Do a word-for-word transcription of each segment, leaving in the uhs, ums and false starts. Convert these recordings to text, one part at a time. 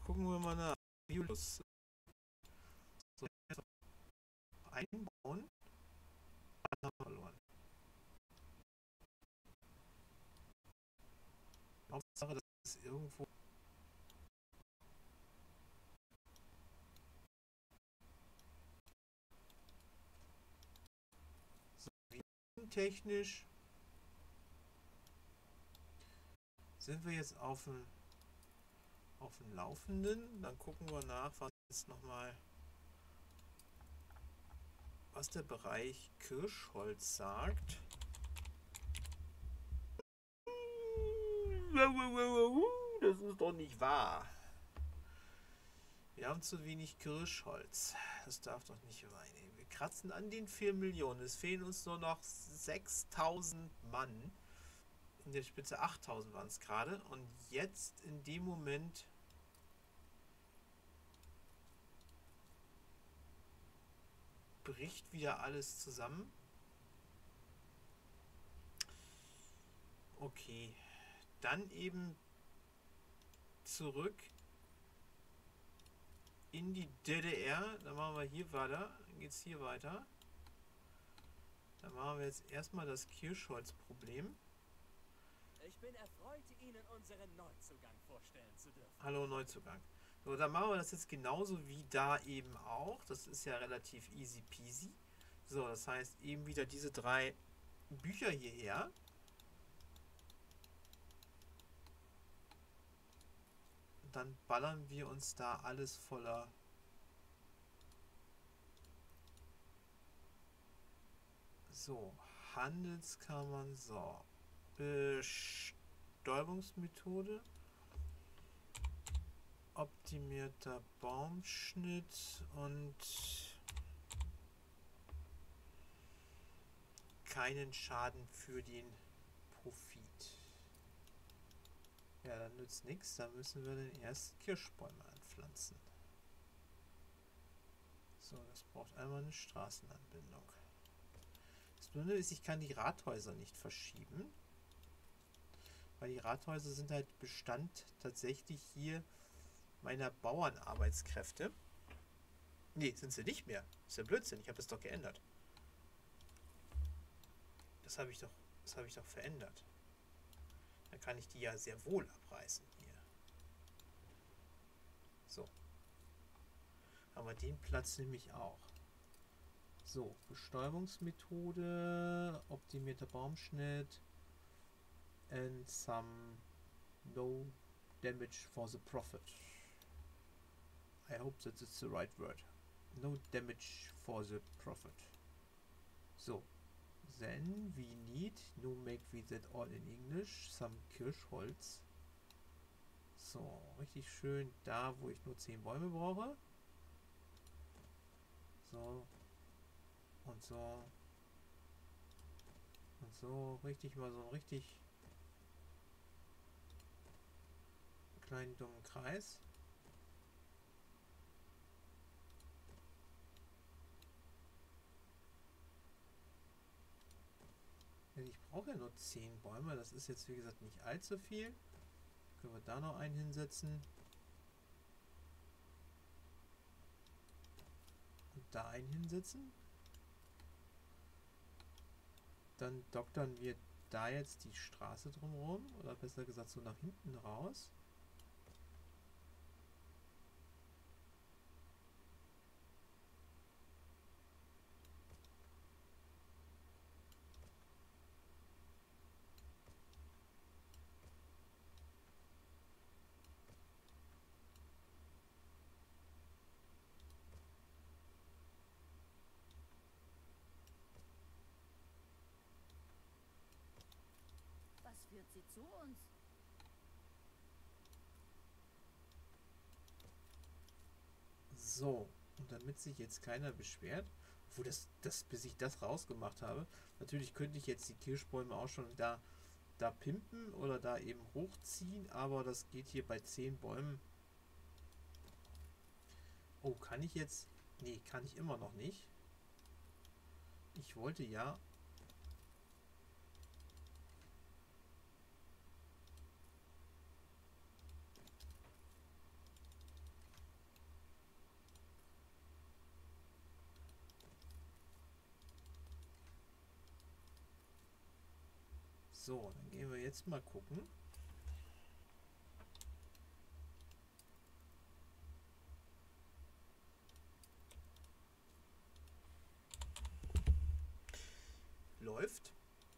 gucken wir mal nach. Julius. So, einbauen. Dann haben wir verloren. Hauptsache, das ist irgendwo. So, technisch sind wir jetzt auf dem auf dem Laufenden. Dann gucken wir nach, was jetzt nochmal, was der Bereich Kirschholz sagt. Das ist doch nicht wahr. Wir haben zu wenig Kirschholz. Das darf doch nicht sein. Wir kratzen an den vier Millionen. Es fehlen uns nur noch sechstausend Mann. In der Spitze achttausend waren es gerade. Und jetzt in dem Moment bricht wieder alles zusammen. Okay. Dann eben zurück in die D D R. Dann machen wir hier weiter. Dann geht es hier weiter. Dann machen wir jetzt erstmal das Kirschholz-Problem. Ich bin erfreut, Ihnen unseren Neuzugang vorstellen zu dürfen. Hallo Neuzugang. So, dann machen wir das jetzt genauso wie da eben auch. Das ist ja relativ easy peasy. So, das heißt eben wieder diese drei Bücher hierher. Und dann ballern wir uns da alles voller so, Handelskammern, so. Bestäubungsmethode. Optimierter Baumschnitt und keinen Schaden für den Profit. Ja, dann nützt nichts. Da müssen wir den ersten Kirschbäume anpflanzen. So, das braucht einmal eine Straßenanbindung. Das Blöde ist, ich kann die Rathäuser nicht verschieben. Weil die Rathäuser sind halt Bestand tatsächlich hier meiner Bauernarbeitskräfte. Ne, sind sie nicht mehr. Ist ja Blödsinn, ich habe das doch geändert. Das habe ich doch, das habe ich doch verändert. Dann kann ich die ja sehr wohl abreißen hier. So. Aber den Platz nehme ich auch. So, Bestäubungsmethode, optimierter Baumschnitt and some no damage for the profit. I hope that it's the right word. No damage for the profit. So, then we need, no make we that all in English, some Kirschholz. So, richtig schön da, wo ich nur zehn Bäume brauche. So. Und so. Und so. Richtig mal so einen richtig kleinen dummen Kreis. Denn ich brauche ja nur zehn Bäume. Das ist jetzt wie gesagt nicht allzu viel. Können wir da noch einen hinsetzen. Und da einen hinsetzen. Dann doktern wir da jetzt die Straße drumherum. Oder besser gesagt so nach hinten raus. Was führt sie zu uns? So, und damit sich jetzt keiner beschwert, wo das, das, bis ich das rausgemacht habe, natürlich könnte ich jetzt die Kirschbäume auch schon da, da pimpen oder da eben hochziehen, aber das geht hier bei zehn Bäumen. Oh, kann ich jetzt? Nee, kann ich immer noch nicht. Ich wollte ja So, dann gehen wir jetzt mal gucken. Läuft.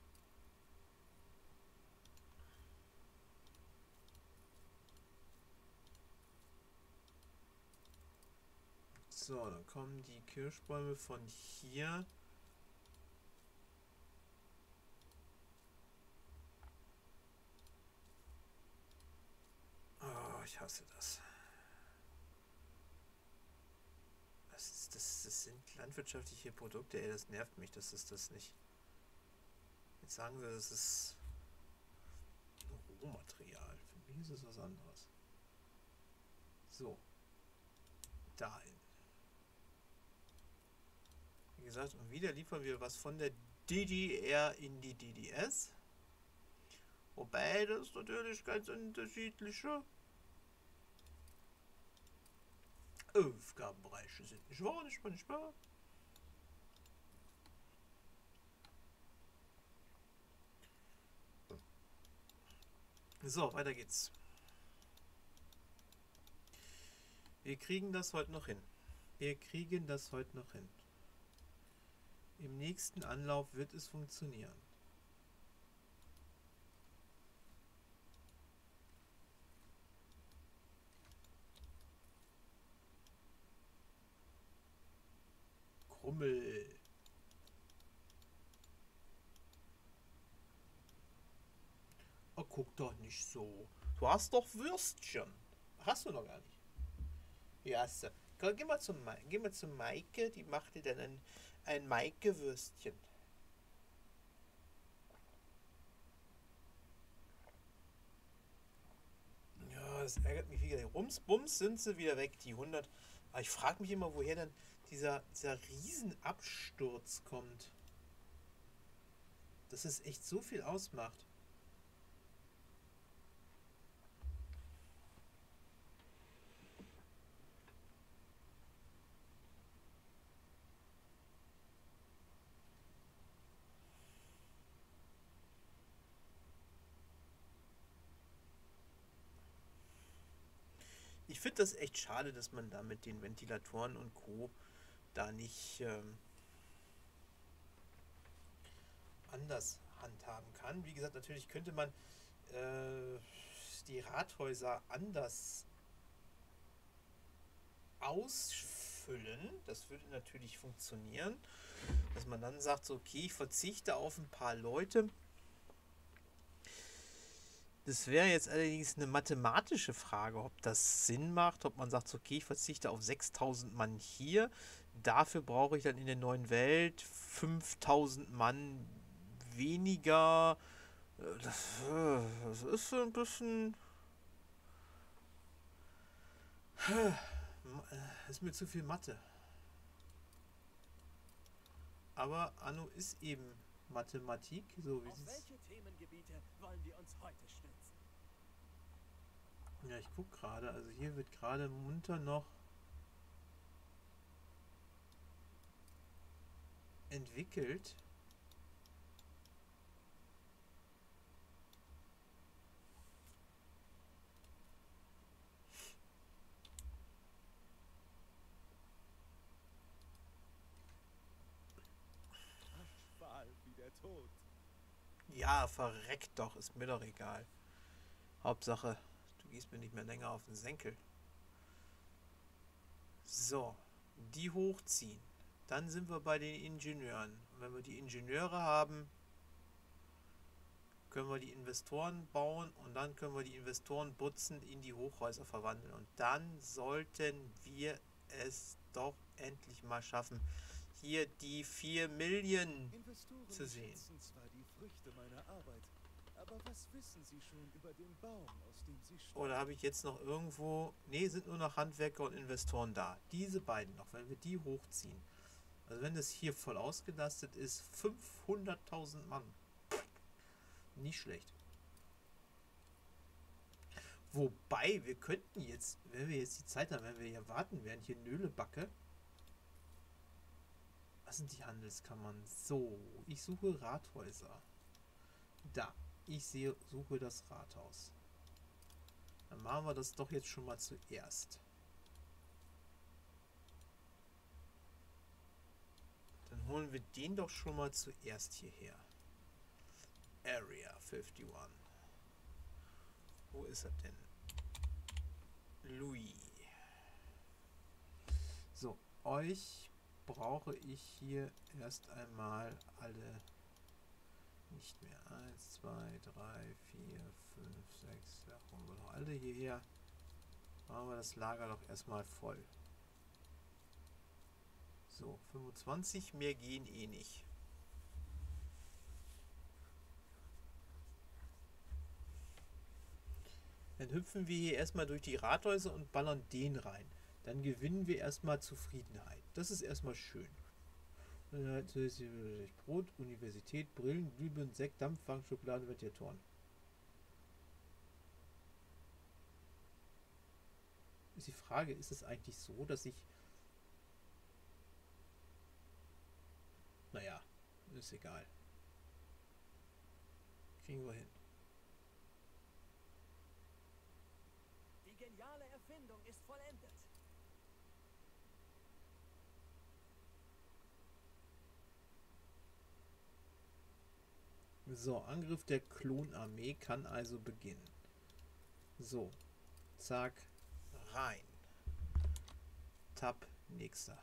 So, dann kommen die Kirschbäume von hier. Oh, ich hasse das. Das, ist, das, das sind landwirtschaftliche Produkte, ey, das nervt mich, das ist das nicht. Jetzt sagen sie, das ist Rohmaterial. Für mich ist es was anderes. So. Dahin. Wie gesagt, und wieder liefern wir was von der D D R in die D D S. Wobei das natürlich ganz unterschiedliche Aufgabenbereiche sind. Nicht wahr? Nicht wahr? Nicht wahr? So, weiter geht's. Wir kriegen das heute noch hin. Wir kriegen das heute noch hin. Im nächsten Anlauf wird es funktionieren. Krummel. Oh, guck doch nicht so. Du hast doch Würstchen. Hast du noch gar nicht. Ja, hast du. Komm, geh mal zum, geh mal zu Maike, die macht dir dann ein, ein Maike-Würstchen. Ja, das ärgert mich wieder. Rums, bums sind sie wieder weg, die hundert. Aber ich frage mich immer, woher dann dieser, dieser Riesenabsturz kommt. Dass es echt so viel ausmacht. Ich finde das echt schade, dass man da mit den Ventilatoren und Co. da nicht ähm, anders handhaben kann. Wie gesagt, natürlich könnte man äh, die Rathäuser anders ausfüllen. Das würde natürlich funktionieren. Dass man dann sagt, so, okay, ich verzichte auf ein paar Leute. Das wäre jetzt allerdings eine mathematische Frage, ob das Sinn macht, ob man sagt, okay, ich verzichte auf sechstausend Mann hier, dafür brauche ich dann in der neuen Welt fünftausend Mann weniger. Das, das ist so ein bisschen... Das ist mir zu viel Mathe. Aber Anno ist eben Mathematik, so wie Auf es... welche Themengebiete wollen wir uns heute stützen? Ja, ich gucke gerade, also hier wird gerade munter noch entwickelt. Fahl wie der Tod. Ja, verreckt doch, ist mir doch egal. Hauptsache, du gehst mir nicht mehr länger auf den Senkel. So, die hochziehen. Dann sind wir bei den Ingenieuren. Und wenn wir die Ingenieure haben, können wir die Investoren bauen und dann können wir die Investoren butzend in die Hochhäuser verwandeln. Und dann sollten wir es doch endlich mal schaffen, hier die vier Millionen Investoren zu sehen. schätzen zwar die Früchte meiner Arbeit, aber was wissen sie schon über den Baum, aus dem sie stammen? Oder habe ich jetzt noch irgendwo... Ne, sind nur noch Handwerker und Investoren da. Diese beiden noch, wenn wir die hochziehen. Also wenn das hier voll ausgelastet ist, fünfhunderttausend Mann. Nicht schlecht. Wobei, wir könnten jetzt, wenn wir jetzt die Zeit haben, wenn wir hier warten werden, hier Nöhlebacke. Was sind die Handelskammern? So, ich suche Rathäuser. Da. Ich sehe, suche das Rathaus. Dann machen wir das doch jetzt schon mal zuerst. Dann holen wir den doch schon mal zuerst hierher. Area einundfünfzig. Wo ist er denn? Louis. So, euch brauche ich hier erst einmal alle nicht mehr. eins, zwei, drei, vier, fünf, sechs. Da holen wir noch alle hierher. Machen wir das Lager doch erstmal voll. So, fünfundzwanzig, mehr gehen eh nicht. Dann hüpfen wir hier erstmal durch die Rathäuser und ballern den rein. Dann gewinnen wir erstmal Zufriedenheit. Das ist erstmal schön. Brot, Universität, Brillen, Glühbirnen, Sekt, Dampfwagen, Schokolade, Ventilatoren. Ist die Frage, ist es eigentlich so, dass ich... Naja, ist egal. Kriegen wir hin. Die geniale Erfindung ist vollendet. So, Angriff der Klonarmee kann also beginnen. So, zack, rein. Tab, nächster.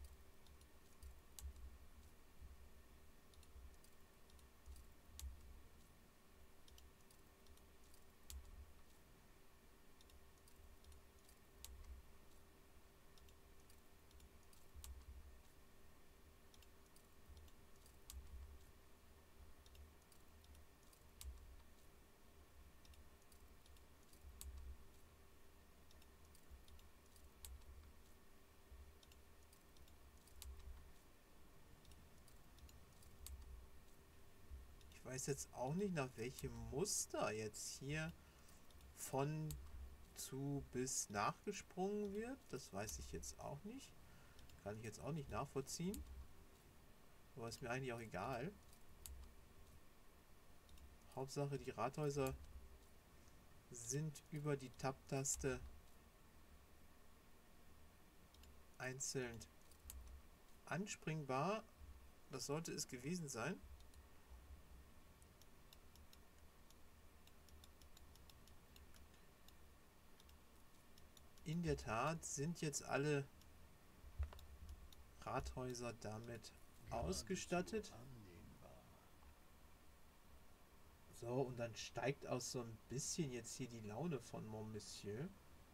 Ich weiß jetzt auch nicht, nach welchem Muster jetzt hier von zu bis nachgesprungen wird. Das weiß ich jetzt auch nicht. Kann ich jetzt auch nicht nachvollziehen. Aber ist mir eigentlich auch egal. Hauptsache, die Rathäuser sind über die Tab-Taste einzeln anspringbar. Das sollte es gewesen sein. In der Tat sind jetzt alle Rathäuser damit ausgestattet. So, und dann steigt auch so ein bisschen jetzt hier die Laune von Mon Monsieur.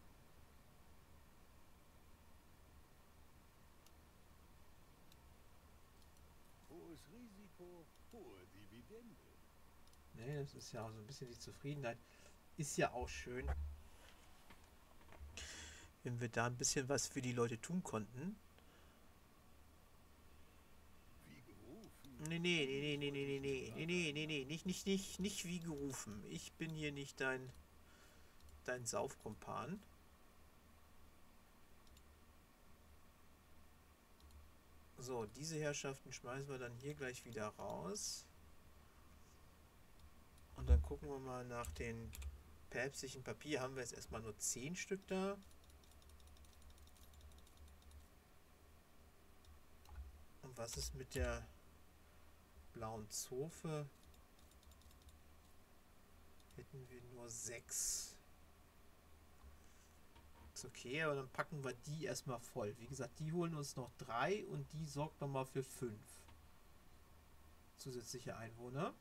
Hohes Risiko, hohe Dividende. Ne, das ist ja auch so ein bisschen die Zufriedenheit. Ist ja auch schön, wenn wir da ein bisschen was für die Leute tun konnten. Wie gerufen. Nee, nee, nee, nee, nee, nee, nee, nee, nee, nee, nee, nicht, nicht, nicht, nicht wie gerufen. Ich bin hier nicht dein, dein Saufkumpan. So, diese Herrschaften schmeißen wir dann hier gleich wieder raus. Und dann gucken wir mal nach den päpstlichen Papier. Haben wir jetzt erstmal nur zehn Stück da. Und was ist mit der blauen Zofe? Hätten wir nur sechs. Ist okay, aber dann packen wir die erstmal voll. Wie gesagt, die holen uns noch drei und die sorgt nochmal für fünf zusätzliche Einwohner.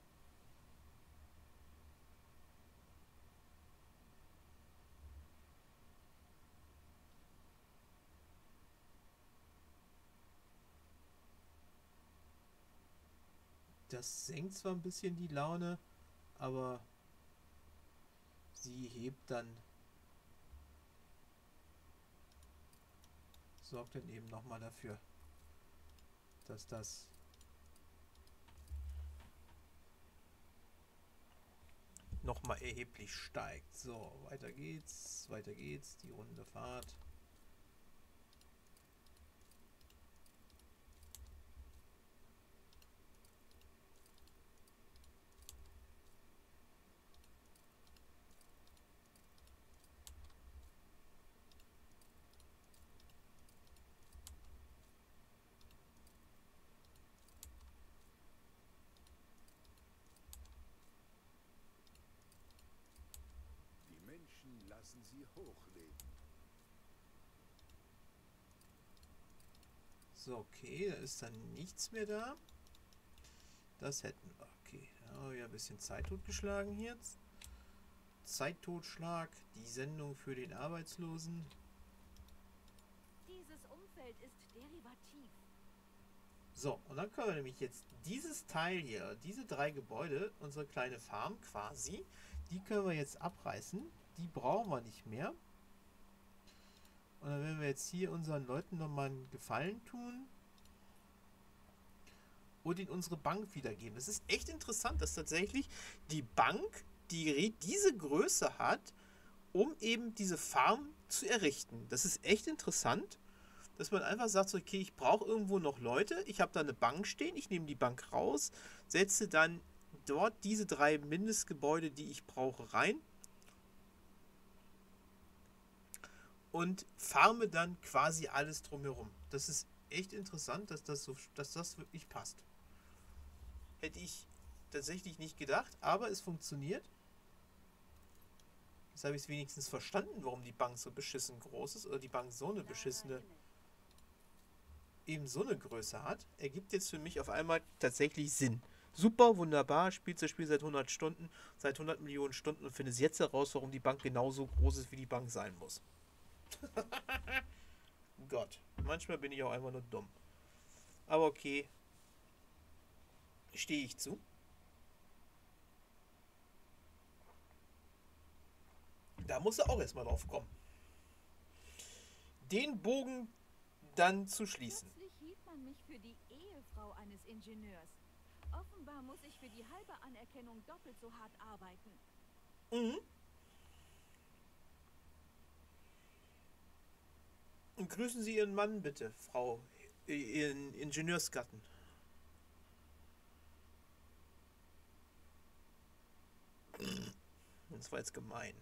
Das senkt zwar ein bisschen die Laune, aber sie hebt dann, sorgt dann eben nochmal dafür, dass das nochmal erheblich steigt. So, weiter geht's, weiter geht's, die runde Fahrt. lassen sie hochleben. So, okay, da ist dann nichts mehr da. Das hätten wir. Okay, da haben wir ja ein bisschen Zeit totgeschlagen hier. Zeittotschlag, die Sendung für den Arbeitslosen. Dieses Umfeld ist derivativ. So, und dann können wir nämlich jetzt dieses Teil hier, diese drei Gebäude, unsere kleine Farm quasi, die können wir jetzt abreißen. Die brauchen wir nicht mehr. Und dann werden wir jetzt hier unseren Leuten nochmal einen Gefallen tun und ihnen unsere Bank wiedergeben. Es ist echt interessant, dass tatsächlich die Bank die diese Größe hat, um eben diese Farm zu errichten. Das ist echt interessant, dass man einfach sagt, so, okay, ich brauche irgendwo noch Leute, ich habe da eine Bank stehen, ich nehme die Bank raus, setze dann dort diese drei Mindestgebäude, die ich brauche, rein und farme dann quasi alles drumherum. Das ist echt interessant, dass das so, dass das wirklich passt. Hätte ich tatsächlich nicht gedacht, aber es funktioniert. Jetzt habe ich es wenigstens verstanden, warum die Bank so beschissen groß ist oder die Bank so eine beschissene, eben so eine Größe hat. Ergibt jetzt für mich auf einmal tatsächlich Sinn. Super, wunderbar, spielt das Spiel seit hundert Stunden, seit hundert Millionen Stunden und finde es jetzt heraus, warum die Bank genauso groß ist, wie die Bank sein muss. Gott, manchmal bin ich auch einfach nur dumm. Aber okay, stehe ich zu. Da muss er auch erstmal drauf kommen. Den Bogen dann zu schließen. Plötzlich hielt man mich für die Ehefrau eines Ingenieurs. Offenbar muss ich für die halbe Anerkennung doppelt so hart arbeiten. Mhm. Und grüßen Sie Ihren Mann bitte, Frau, Ihren Ingenieursgatten. Das war jetzt gemein.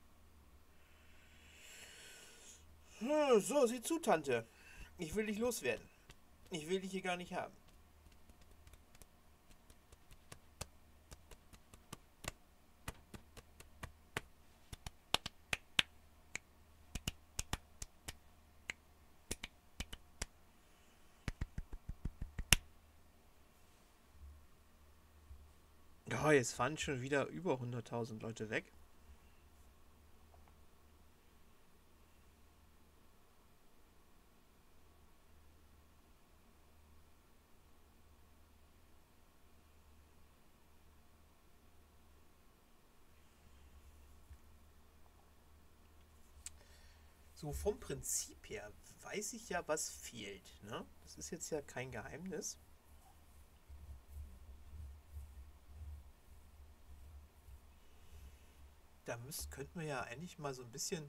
So, sieh zu, Tante. Ich will dich loswerden. Ich will dich hier gar nicht haben. Oh, jetzt fahren schon wieder über hunderttausend Leute weg. So vom Prinzip her weiß ich ja, was fehlt. Ne? Das ist jetzt ja kein Geheimnis. Da müsst, könnten wir ja eigentlich mal so ein bisschen...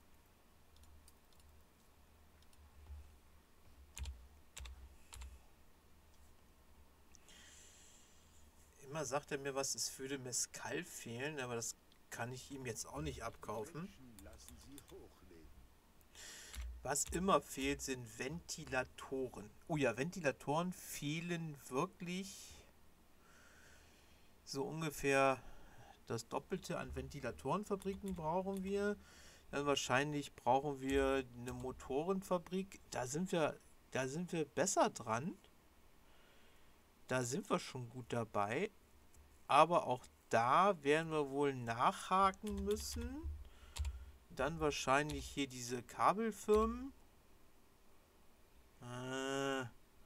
Immer sagt er mir, was es würde Mescal fehlen, aber das kann ich ihm jetzt auch nicht abkaufen. Lassen sie hochleben. Was immer fehlt, sind Ventilatoren. Oh ja, Ventilatoren fehlen wirklich so ungefähr das Doppelte an Ventilatorenfabriken brauchen wir. Dann wahrscheinlich brauchen wir eine Motorenfabrik. Da sind wir, da sind wir besser dran. Da sind wir schon gut dabei. Aber auch da werden wir wohl nachhaken müssen. Dann wahrscheinlich hier diese Kabelfirmen. Äh,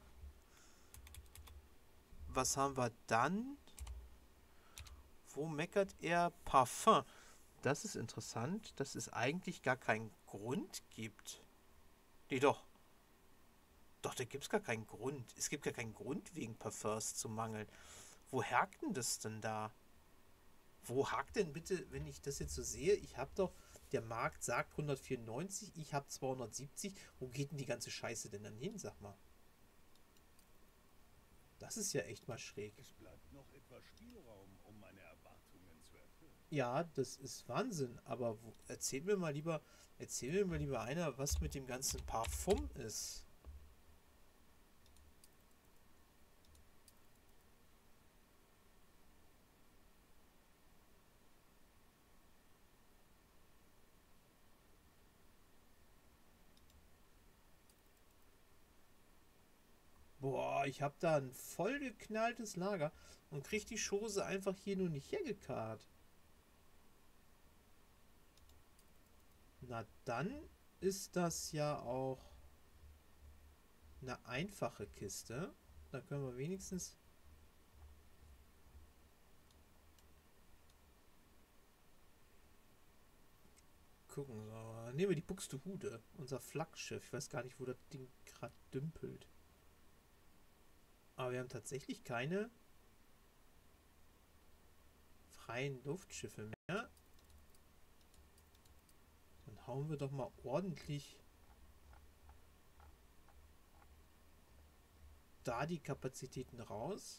was haben wir dann? Wo meckert er? Parfum. Das ist interessant, dass es eigentlich gar keinen Grund gibt. Nee, doch. Doch, da gibt es gar keinen Grund. Es gibt gar keinen Grund, wegen Parfums zu mangeln. Wo hakt denn das denn da? Wo hakt denn bitte, wenn ich das jetzt so sehe? Ich habe doch, der Markt sagt hundertvierundneunzig, ich habe zweihundertsiebzig. Wo geht denn die ganze Scheiße denn dann hin, sag mal? Das ist ja echt mal schräg. Es bleibt noch etwas Spielraum, um meine Erwartungen zu erfüllen. Ja, das ist Wahnsinn. Aber wo, erzähl mir mal lieber, erzähl mir mal lieber einer, was mit dem ganzen Parfum ist. Boah, ich habe da ein voll geknalltes Lager und krieg die Chose einfach hier nur nicht hergekarrt. Na dann ist das ja auch eine einfache Kiste. Da können wir wenigstens... gucken. So. Nehmen wir die Buxtehude, unser Flaggschiff. Ich weiß gar nicht, wo das Ding gerade dümpelt. Aber wir haben tatsächlich keine freien Luftschiffe mehr. Dann hauen wir doch mal ordentlich da die Kapazitäten raus.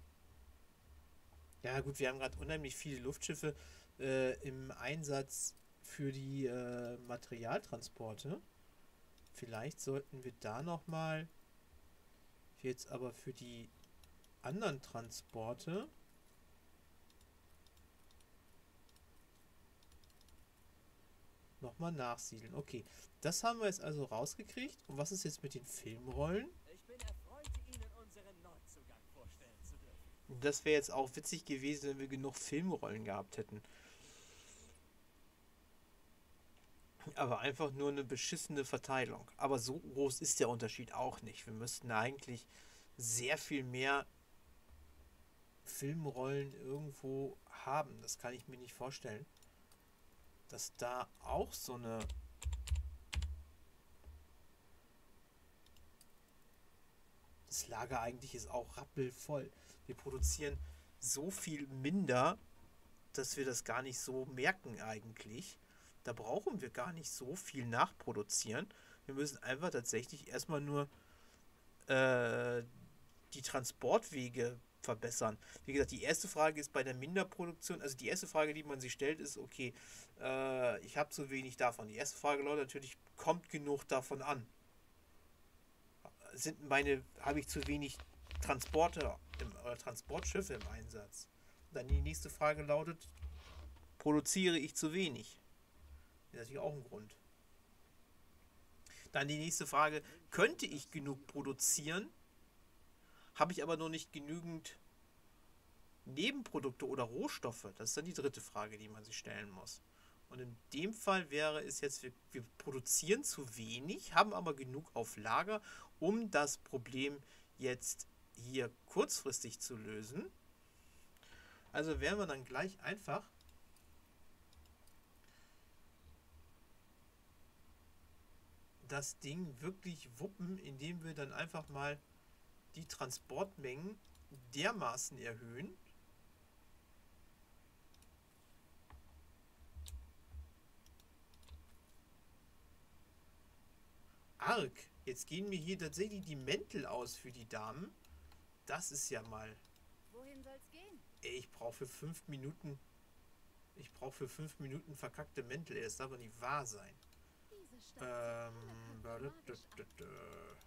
Ja gut, wir haben gerade unheimlich viele Luftschiffe äh, im Einsatz für die äh, Materialtransporte. Vielleicht sollten wir da nochmal jetzt aber für die anderen Transporte nochmal nachsiedeln. Okay, das haben wir jetzt also rausgekriegt. Und was ist jetzt mit den Filmrollen? Ich bin erfreut, Ihnen unseren Neuzugang vorstellen zu dürfen. Das wäre jetzt auch witzig gewesen, wenn wir genug Filmrollen gehabt hätten. Aber einfach nur eine beschissene Verteilung. Aber so groß ist der Unterschied auch nicht. Wir müssten eigentlich sehr viel mehr Filmrollen irgendwo haben. Das kann ich mir nicht vorstellen. Dass da auch so eine... Das Lager eigentlich ist auch rappelvoll. Wir produzieren so viel minder, dass wir das gar nicht so merken eigentlich. Da brauchen wir gar nicht so viel nachproduzieren. Wir müssen einfach tatsächlich erstmal nur äh, die Transportwege verbessern. Wie gesagt, die erste Frage ist bei der Minderproduktion, also die erste Frage, die man sich stellt, ist, okay, äh, ich habe zu wenig davon. Die erste Frage lautet natürlich, kommt genug davon an? Sind meine, habe ich zu wenig Transporte im, oder Transportschiffe im Einsatz? Dann die nächste Frage lautet, produziere ich zu wenig? Das ist natürlich auch ein Grund. Dann die nächste Frage, könnte ich genug produzieren? Habe ich aber noch nicht genügend Nebenprodukte oder Rohstoffe? Das ist dann die dritte Frage, die man sich stellen muss. Und in dem Fall wäre es jetzt, wir, wir produzieren zu wenig, haben aber genug auf Lager, um das Problem jetzt hier kurzfristig zu lösen. Also werden wir dann gleich einfach das Ding wirklich wuppen, indem wir dann einfach mal die Transportmengen dermaßen erhöhen, arg, jetzt gehen mir hier tatsächlich die Mäntel aus für die Damen. Das ist ja mal... Wohin soll's gehen? Ey, ich brauche für fünf Minuten... Ich brauche für fünf Minuten verkackte Mäntel. Ey, das darf doch nicht wahr sein. Diese Stadt Ähm... sieht magisch aus.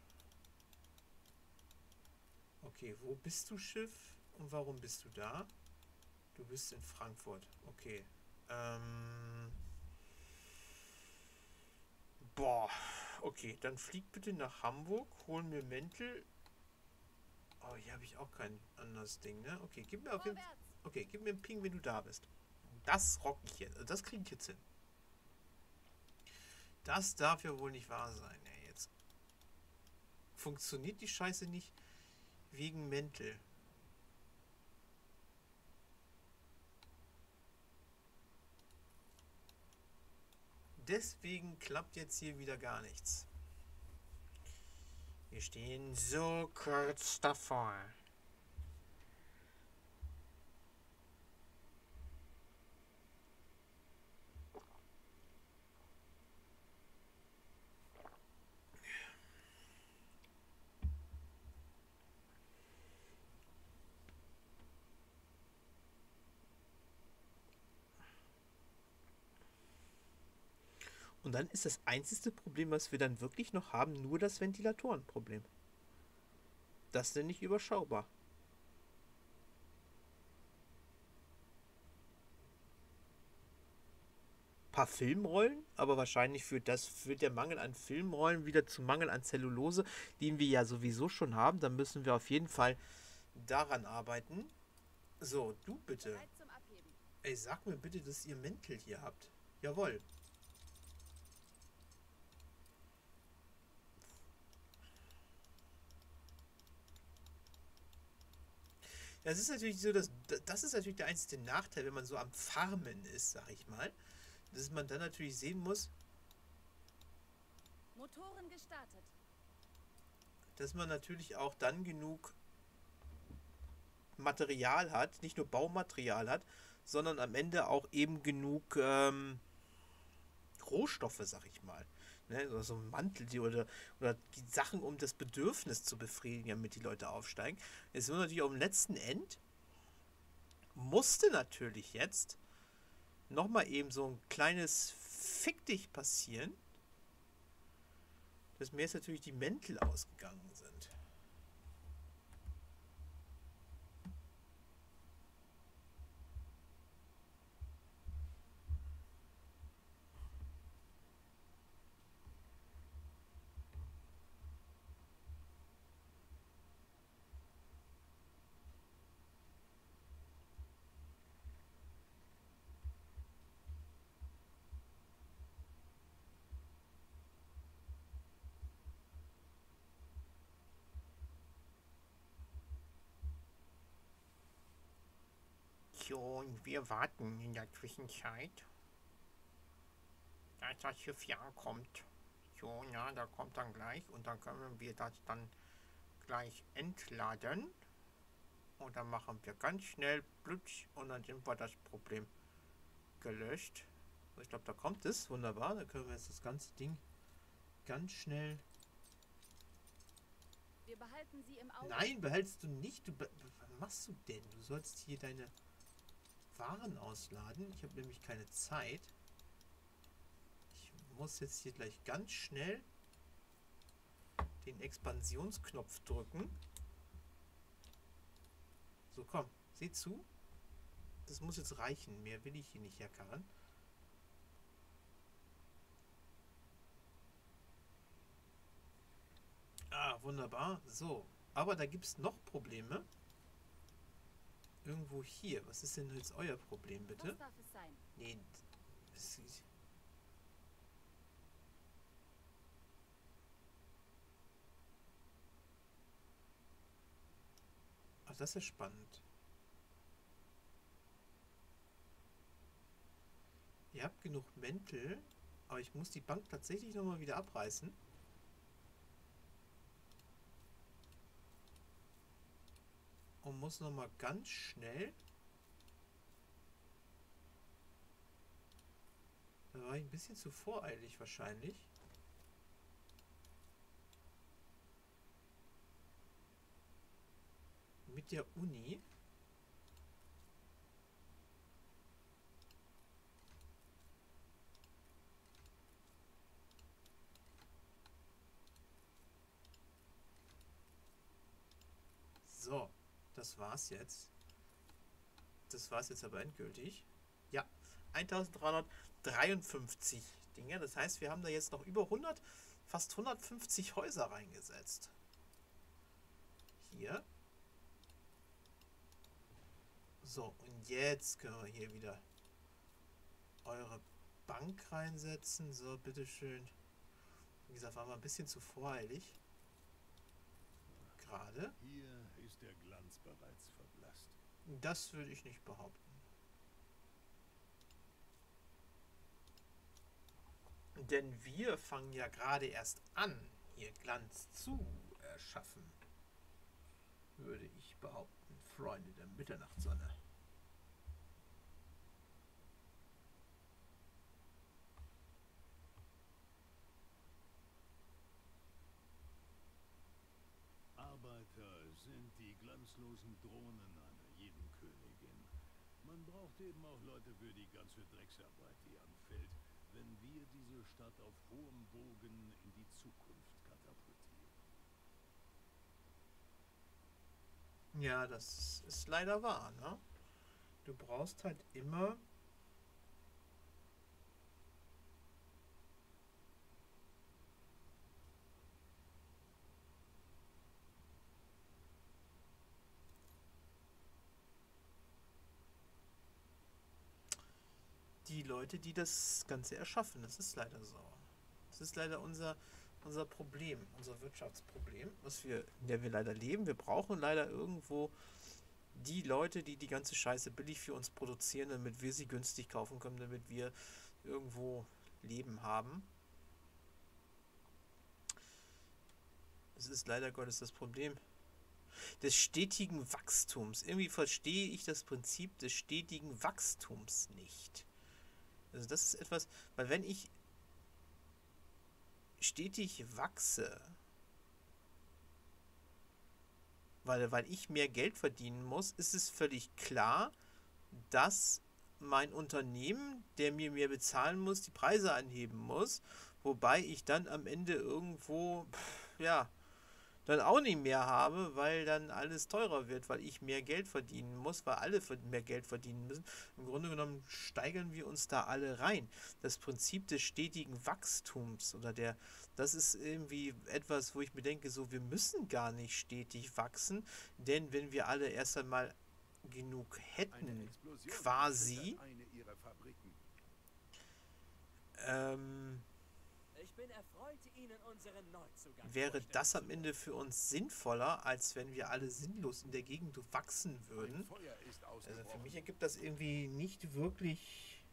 Okay, wo bist du, Schiff? Und warum bist du da? Du bist in Frankfurt. Okay. Ähm... Boah. Okay, dann flieg bitte nach Hamburg, hol mir Mäntel. Oh, hier habe ich auch kein anderes Ding, ne? Okay, gib mir auf jeden Fall. Okay, gib mir einen Ping, wenn du da bist. Das rock ich jetzt. Das kriege ich jetzt hin. Das darf ja wohl nicht wahr sein. Ey, jetzt funktioniert die Scheiße nicht wegen Mäntel. Deswegen klappt jetzt hier wieder gar nichts. Wir stehen so kurz davor. Und dann ist das einzige Problem, was wir dann wirklich noch haben, nur das Ventilatorenproblem. Das ist denn nicht überschaubar. paar Filmrollen, aber wahrscheinlich führt das führt der Mangel an Filmrollen wieder zu Mangel an Zellulose, den wir ja sowieso schon haben. Dann müssen wir auf jeden Fall daran arbeiten. So, du bitte. Bereit zum Abheben. Ey, sag mir bitte, dass ihr Mäntel hier habt. Jawohl. Das ist natürlich so, dass das ist natürlich der einzige Nachteil, wenn man so am Farmen ist, sag ich mal, dass man dann natürlich sehen muss, Motoren gestartet. dass man natürlich auch dann genug Material hat, nicht nur Baumaterial hat, sondern am Ende auch eben genug ähm, Rohstoffe, sag ich mal. Ne? Oder so ein Mantel die, oder, oder die Sachen, um das Bedürfnis zu befriedigen, damit die Leute aufsteigen. Jetzt nur natürlich am letzten End musste natürlich jetzt nochmal eben so ein kleines Fick dich passieren, dass mir jetzt natürlich die Mäntel ausgegangen sind. So, und wir warten in der Zwischenzeit, dass das Schiff hier ankommt. So, na, da kommt dann gleich und dann können wir das dann gleich entladen. Und dann machen wir ganz schnell Blutsch und dann sind wir das Problem gelöscht. Ich glaube, da kommt es. Wunderbar. Dann können wir jetzt das ganze Ding ganz schnell... Wir behalten sie im Auge. Nein, behältst du nicht. Du be was machst du denn? Du sollst hier deine Waren ausladen. Ich habe nämlich keine Zeit. Ich muss jetzt hier gleich ganz schnell den Expansionsknopf drücken. So, komm, sieh zu. Das muss jetzt reichen. Mehr will ich hier nicht herkarren. Ah, wunderbar. So, aber da gibt es noch Probleme. Irgendwo hier. Was ist denn jetzt euer Problem, bitte? Was darf es sein? Nee, es ist... Ach, das ist ja spannend. Ihr habt genug Mäntel, aber ich muss die Bank tatsächlich nochmal wieder abreißen. Und muss nochmal ganz schnell... Da war ich ein bisschen zu voreilig wahrscheinlich. Mit der Uni. So, das war's jetzt. Das war's jetzt aber endgültig. Ja, eintausenddreihundertdreiundfünfzig Dinge. Das heißt, wir haben da jetzt noch über hundert, fast hundertfünfzig Häuser reingesetzt. Hier. So, und jetzt können wir hier wieder eure Bank reinsetzen. So, bitteschön. Wie gesagt, war mal ein bisschen zu voreilig. Gerade. Hier ist der Glanz bereits verblasst. Das würde ich nicht behaupten. Denn wir fangen ja gerade erst an, hier Glanz zu erschaffen. Würde ich behaupten, Freunde der Mitternachtssonne. Arbeiter sind die glanzlosen Drohnen einer jeden Königin. Man braucht eben auch Leute für die ganze Drecksarbeit, die anfällt, wenn wir diese Stadt auf hohem Bogen in die Zukunft katapultieren. Ja, das ist leider wahr, ne? Du brauchst halt immer die Leute, die das Ganze erschaffen. Das ist leider so. Das ist leider unser, unser Problem, unser Wirtschaftsproblem, was wir, in der wir leider leben. Wir brauchen leider irgendwo die Leute, die die ganze Scheiße billig für uns produzieren, damit wir sie günstig kaufen können, damit wir irgendwo Leben haben. Das ist leider Gottes das Problem des stetigen Wachstums. Irgendwie verstehe ich das Prinzip des stetigen Wachstums nicht. Also das ist etwas, weil wenn ich stetig wachse, weil, weil ich mehr Geld verdienen muss, ist es völlig klar, dass mein Unternehmen, der mir mehr bezahlen muss, die Preise anheben muss, wobei ich dann am Ende irgendwo, pff, ja, dann auch nicht mehr habe, weil dann alles teurer wird, weil ich mehr Geld verdienen muss, weil alle mehr Geld verdienen müssen. Im Grunde genommen steigern wir uns da alle rein. Das Prinzip des stetigen Wachstums oder der, das ist irgendwie etwas, wo ich mir denke, so, wir müssen gar nicht stetig wachsen, denn wenn wir alle erst einmal genug hätten, quasi, eine ihrer Fabriken. ähm, Ich bin erfreut, Ihnen unseren Neuzugang wäre vorstellen das zu am Ende dürfen. für uns sinnvoller, als wenn wir alle sinnlos in der Gegend wachsen Ein würden. Feuer ist Also für ausgebrochen. mich ergibt das irgendwie nicht wirklich,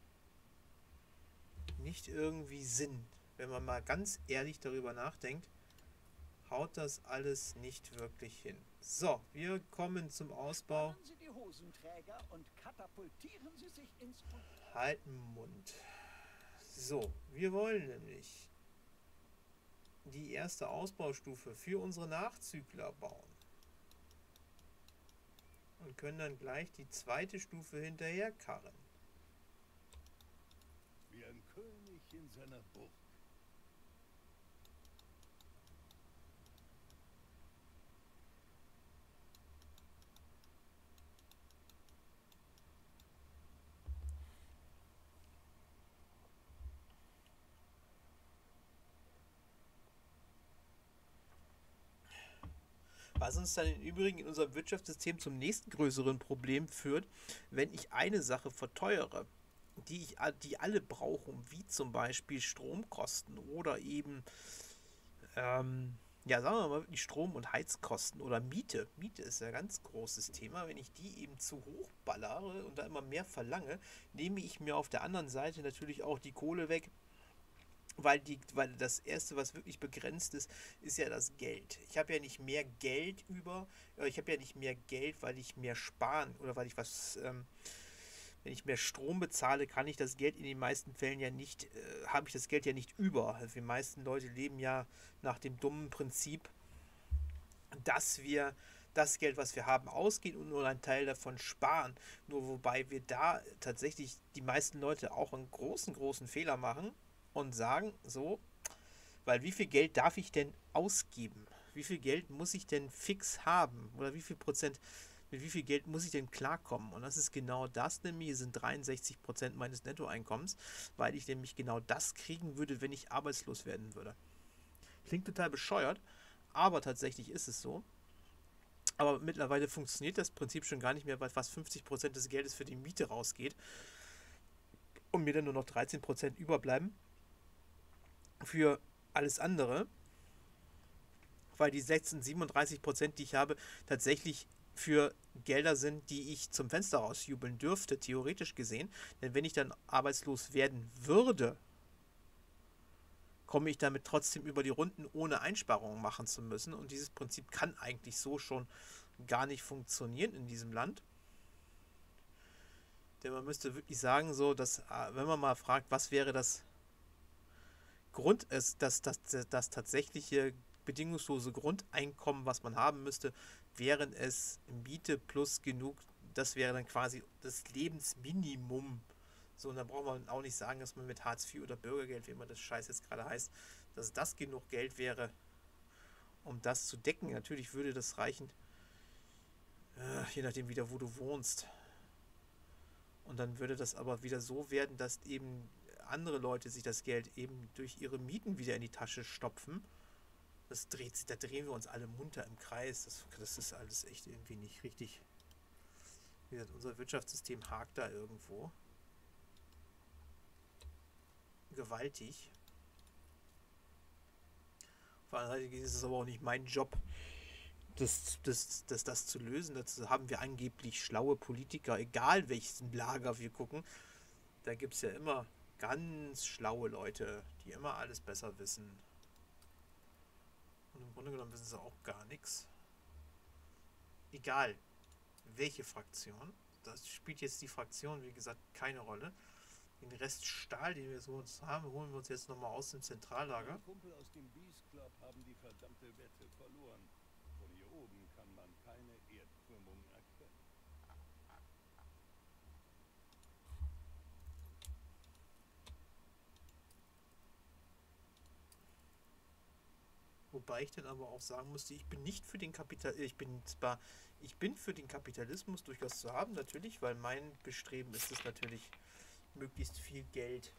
nicht irgendwie Sinn. Wenn man mal ganz ehrlich darüber nachdenkt, haut das alles nicht wirklich hin. So, wir kommen zum Ausbau. Spannen Sie die Hosenträger und katapultieren Sie sich ins Un- Halt den Mund. So, wir wollen nämlich die erste Ausbaustufe für unsere Nachzügler bauen. Und können dann gleich die zweite Stufe hinterher karren. Wie ein König in seiner Burg. Was uns dann im Übrigen in unserem Wirtschaftssystem zum nächsten größeren Problem führt, wenn ich eine Sache verteuere, die, ich, die alle brauchen, wie zum Beispiel Stromkosten oder eben, ähm, ja, sagen wir mal, die Strom- und Heizkosten oder Miete. Miete ist ja ein ganz großes Thema. Wenn ich die eben zu hoch ballere und da immer mehr verlange, nehme ich mir auf der anderen Seite natürlich auch die Kohle weg, weil, die, weil das Erste, was wirklich begrenzt ist, ist ja das Geld. Ich habe ja nicht mehr Geld über, äh, ich habe ja nicht mehr Geld, weil ich mehr sparen oder weil ich was, ähm, wenn ich mehr Strom bezahle, kann ich das Geld in den meisten Fällen ja nicht, äh, habe ich das Geld ja nicht über. Also die meisten Leute leben ja nach dem dummen Prinzip, dass wir das Geld, was wir haben, ausgeht und nur einen Teil davon sparen. Nur wobei wir da tatsächlich die meisten Leute auch einen großen, großen Fehler machen und sagen, so, weil wie viel Geld darf ich denn ausgeben? Wie viel Geld muss ich denn fix haben? Oder wie viel Prozent, mit wie viel Geld muss ich denn klarkommen? Und das ist genau das, nämlich sind dreiundsechzig Prozent meines Nettoeinkommens, weil ich nämlich genau das kriegen würde, wenn ich arbeitslos werden würde. Klingt total bescheuert, aber tatsächlich ist es so. Aber mittlerweile funktioniert das Prinzip schon gar nicht mehr, weil fast fünfzig Prozent des Geldes für die Miete rausgeht und mir dann nur noch dreizehn Prozent überbleiben für alles andere, weil die letzten siebenunddreißig Prozent, die ich habe, tatsächlich für Gelder sind, die ich zum Fenster rausjubeln dürfte, theoretisch gesehen. Denn wenn ich dann arbeitslos werden würde, komme ich damit trotzdem über die Runden, ohne Einsparungen machen zu müssen. Und dieses Prinzip kann eigentlich so schon gar nicht funktionieren in diesem Land. Denn man müsste wirklich sagen, so, dass, wenn man mal fragt, was wäre das Grund ist, dass das, das tatsächliche bedingungslose Grundeinkommen, was man haben müsste, wären es Miete plus genug, das wäre dann quasi das Lebensminimum. So, und da braucht man auch nicht sagen, dass man mit Hartz vier oder Bürgergeld, wie immer das Scheiß jetzt gerade heißt, dass das genug Geld wäre, um das zu decken. Natürlich würde das reichen, äh, je nachdem wieder, wo du wohnst. Und dann würde das aber wieder so werden, dass eben andere Leute sich das Geld eben durch ihre Mieten wieder in die Tasche stopfen. Das dreht sich, da drehen wir uns alle munter im Kreis. Das, das ist alles echt irgendwie nicht richtig. Wie gesagt, unser Wirtschaftssystem hakt da irgendwo. gewaltig. Auf der anderen Seite ist es aber auch nicht mein Job, das, das, das, das zu lösen. Dazu haben wir angeblich schlaue Politiker, egal welchen Lager wir gucken. Da gibt es ja immer ganz schlaue Leute, die immer alles besser wissen. Und im Grunde genommen wissen sie auch gar nichts. Egal, welche Fraktion. Das spielt jetzt die Fraktion, wie gesagt, keine Rolle. Den Rest Stahl, den wir so uns haben, holen wir uns jetzt nochmal aus dem Zentrallager. Ein Kumpel aus dem Beast Club haben die verdammte Wette verloren. Von hier oben kann man keine Erdkrümmung erkennen. Wobei ich dann aber auch sagen musste, ich bin nicht für den Kapital, ich bin zwar, ich bin für den Kapitalismus durchaus zu haben, natürlich, weil mein Bestreben ist es natürlich, möglichst viel Geld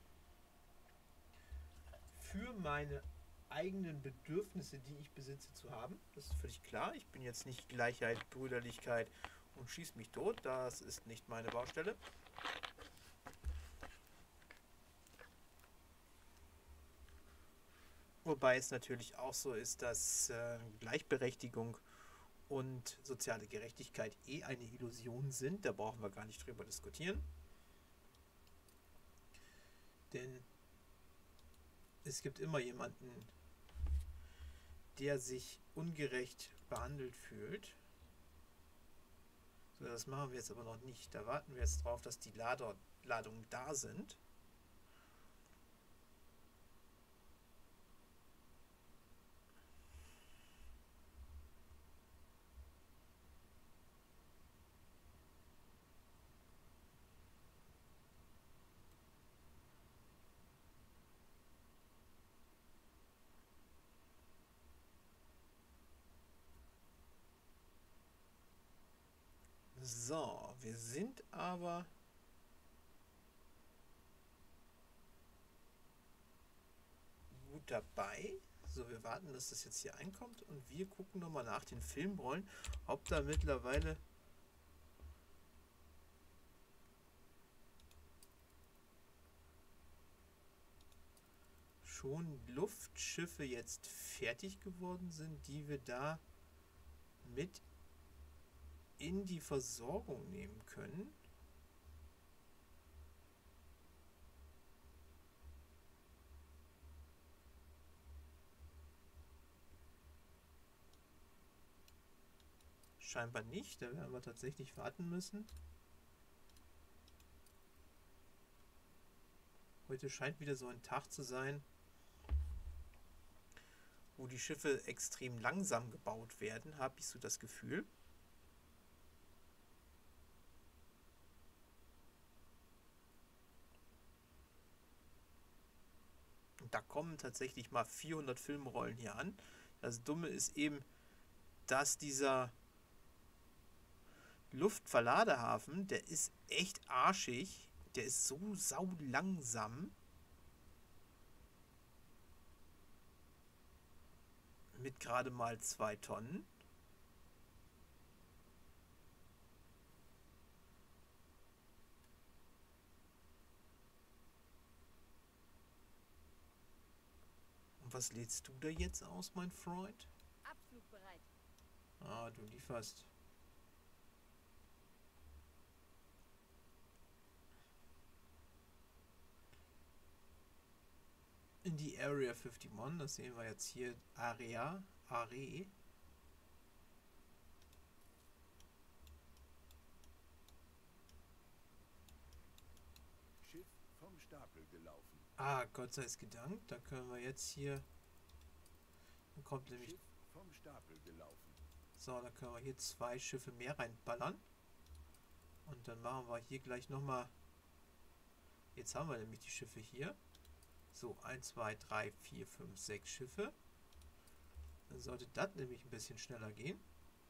für meine eigenen Bedürfnisse, die ich besitze, zu haben. Das ist völlig klar. Ich bin jetzt nicht Gleichheit, Brüderlichkeit und schieß mich tot. Das ist nicht meine Baustelle. Wobei es natürlich auch so ist, dass äh, Gleichberechtigung und soziale Gerechtigkeit eh eine Illusion sind. Da brauchen wir gar nicht drüber diskutieren. Denn es gibt immer jemanden, der sich ungerecht behandelt fühlt. So, das machen wir jetzt aber noch nicht. Da warten wir jetzt drauf, dass die Lader Ladungen da sind. So, wir sind aber gut dabei. So, wir warten, dass das jetzt hier einkommt und wir gucken nochmal nach den Filmrollen, ob da mittlerweile schon Luftschiffe jetzt fertig geworden sind, die wir da mit in die Versorgung nehmen können. Scheinbar nicht, da werden wir tatsächlich warten müssen. Heute scheint wieder so ein Tag zu sein, wo die Schiffe extrem langsam gebaut werden, habe ich so das Gefühl. Da kommen tatsächlich mal vierhundert Filmrollen hier an. Das Dumme ist eben, dass dieser Luftverladehafen, der ist echt arschig. Der ist so sau langsam. Mit gerade mal zwei Tonnen. Und was lädst du da jetzt aus, mein Freund? Abflugbereit. Ah, du lieferst. In die Area einundfünfzig, das sehen wir jetzt hier. Area, Are. Schiff vom Stapel gelaufen. Ah, Gott sei es gedankt. Da können wir jetzt hier. Dann kommt nämlich. Schiff vom Stapel gelaufen. So, dann können wir hier zwei Schiffe mehr reinballern. Und dann machen wir hier gleich nochmal. Jetzt haben wir nämlich die Schiffe hier. So, eins, zwei, drei, vier, fünf, sechs Schiffe. Dann sollte das nämlich ein bisschen schneller gehen.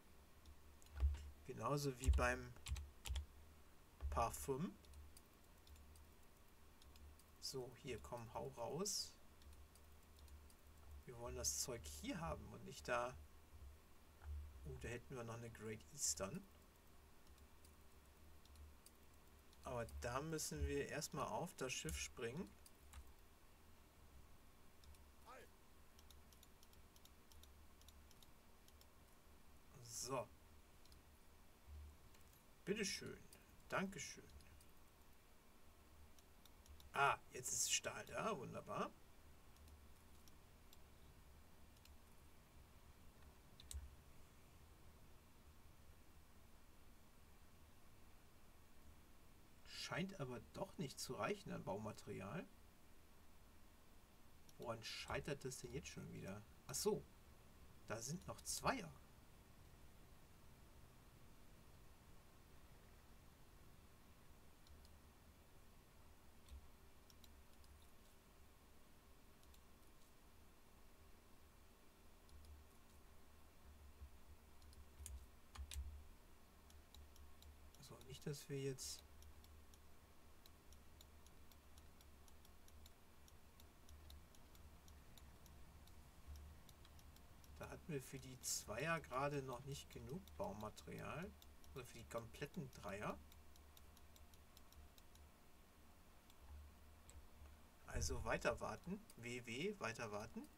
Genauso wie beim Parfüm. So, hier, komm, hau raus. Wir wollen das Zeug hier haben und nicht da. Oh, da hätten wir noch eine Great Eastern. Aber da müssen wir erstmal auf das Schiff springen. So. Bitteschön. Dankeschön. Ah, jetzt ist Stahl da. Wunderbar. Scheint aber doch nicht zu reichen an Baumaterial. Woran scheitert das denn jetzt schon wieder? Ach so, da sind noch Zweier. So, nicht, dass wir jetzt... Da hatten wir für die Zweier gerade noch nicht genug Baumaterial. Oder für die kompletten Dreier. Also weiter warten. W W, weiter warten.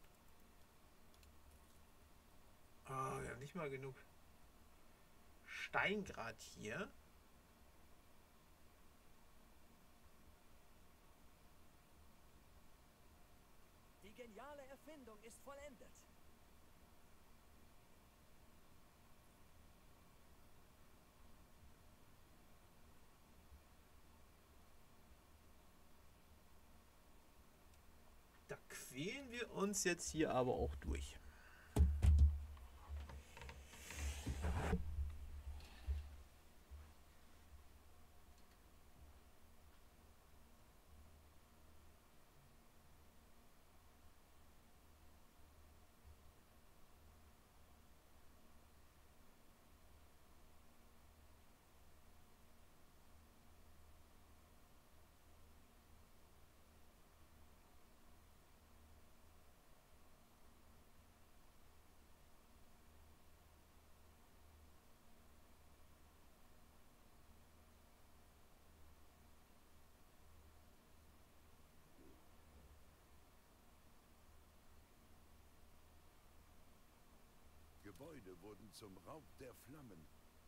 Ah, wir haben nicht mal genug Steingrad hier. Die geniale Erfindung ist vollendet. Da quälen wir uns jetzt hier aber auch durch. Gebäude wurden zum Raub der Flammen.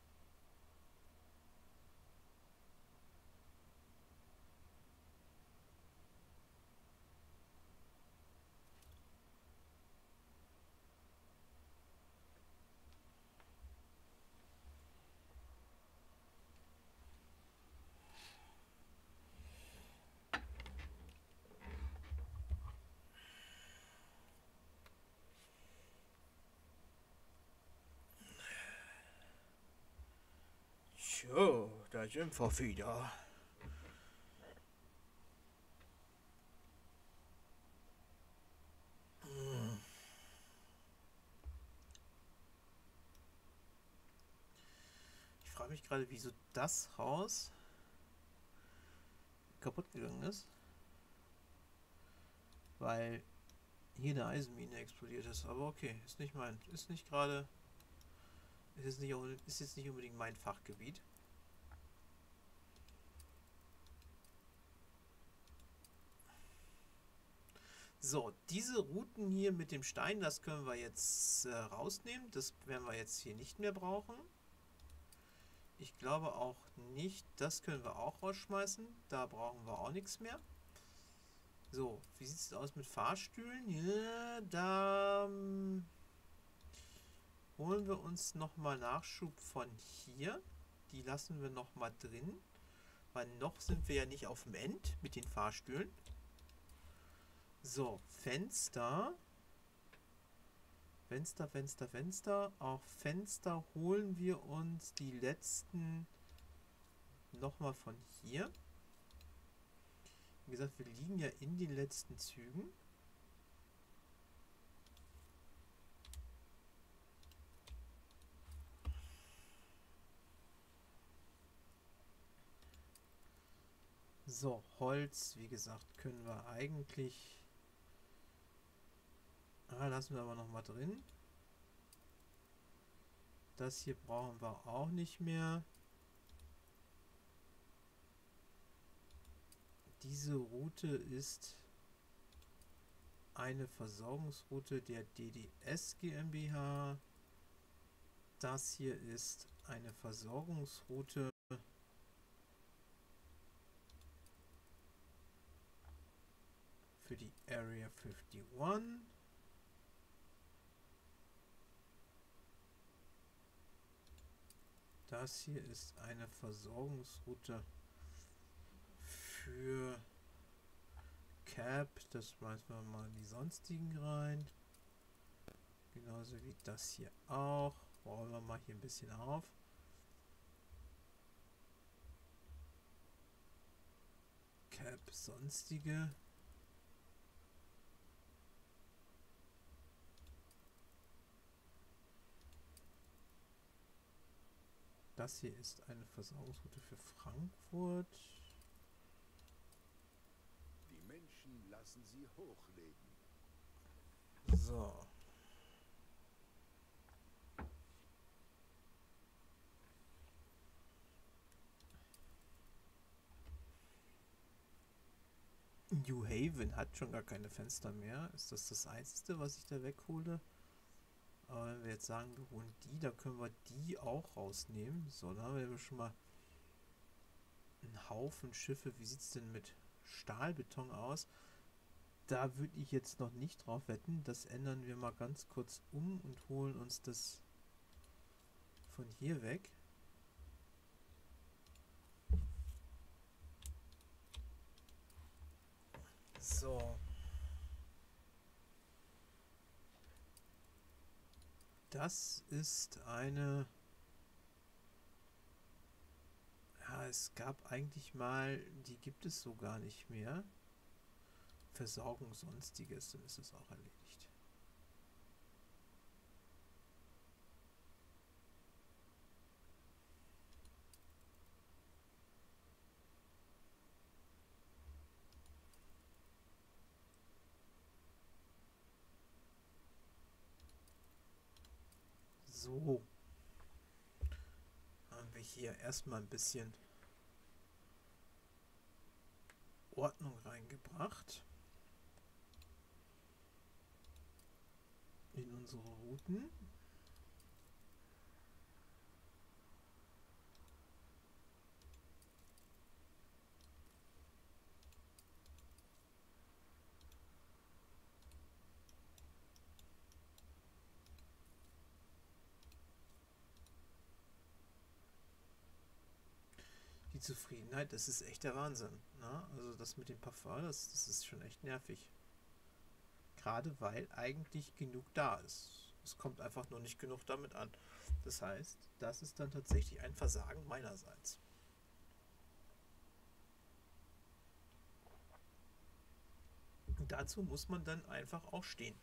So, da sind wir wieder. Hm. Ich frage mich gerade, wieso das Haus kaputt gegangen ist. Weil hier eine Eisenmine explodiert ist. Aber okay, ist nicht mein, ist nicht gerade, ist jetzt nicht, ist jetzt nicht unbedingt mein Fachgebiet. So, diese Routen hier mit dem Stein, das können wir jetzt äh, rausnehmen. Das werden wir jetzt hier nicht mehr brauchen. Ich glaube auch nicht, das können wir auch rausschmeißen. Da brauchen wir auch nichts mehr. So, wie sieht es aus mit Fahrstühlen? Ja, da ähm, holen wir uns nochmal Nachschub von hier. Die lassen wir nochmal drin. Weil noch sind wir ja nicht auf dem End mit den Fahrstühlen. So, Fenster. Fenster, Fenster, Fenster. Auch Fenster holen wir uns die letzten nochmal von hier. Wie gesagt, wir liegen ja in den letzten Zügen. So, Holz, wie gesagt, können wir eigentlich... Ah, lassen wir aber noch mal drin. Das hier brauchen wir auch nicht mehr. Diese Route ist eine Versorgungsroute der D D S GmbH. Das hier ist eine Versorgungsroute für die Area einundfünfzig. Das hier ist eine Versorgungsroute für Cap. Das schmeißen wir mal in die sonstigen rein. Genauso wie das hier auch. Rollen wir mal hier ein bisschen auf. Cap sonstige. Das hier ist eine Versorgungsroute für Frankfurt. Die Menschen lassen sie hochleben. So. New Haven hat schon gar keine Fenster mehr. Ist das das Einzige, was ich da weghole? Aber wenn wir jetzt sagen, wir holen die, da können wir die auch rausnehmen. So, dann haben wir schon mal einen Haufen Schiffe. Wie sieht es denn mit Stahlbeton aus? Da würde ich jetzt noch nicht drauf wetten. Das ändern wir mal ganz kurz um und holen uns das von hier weg. So. Das ist eine... Ja, es gab eigentlich mal... Die gibt es so gar nicht mehr. Versorgung sonstiges, dann ist es auch erledigt. So. Haben wir hier erstmal ein bisschen Ordnung reingebracht in unsere Routen. Die Zufriedenheit, das ist echt der Wahnsinn. Ne? Also das mit dem Parfum, das, das ist schon echt nervig. Gerade weil eigentlich genug da ist. Es kommt einfach nur nicht genug damit an. Das heißt, das ist dann tatsächlich ein Versagen meinerseits. Und dazu muss man dann einfach auch stehen.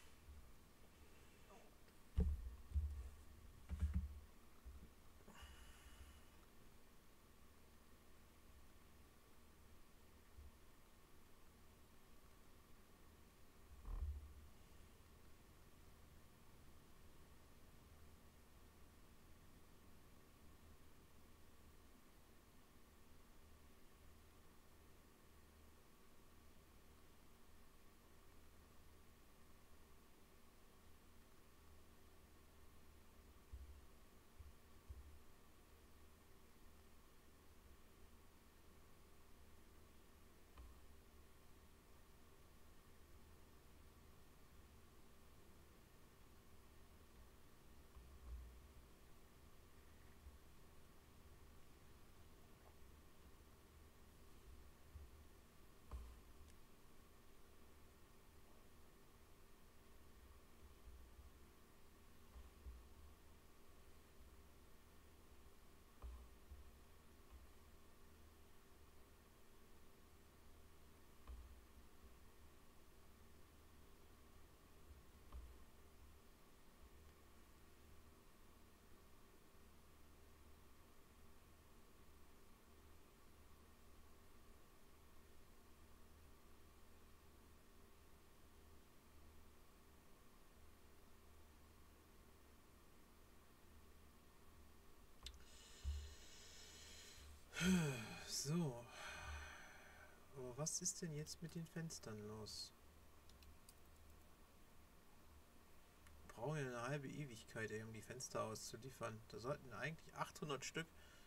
So. Aber was ist denn jetzt mit den Fenstern los? brauchen ja eine halbe Ewigkeit, ey, um die Fenster auszuliefern. Da sollten eigentlich achthundert Stück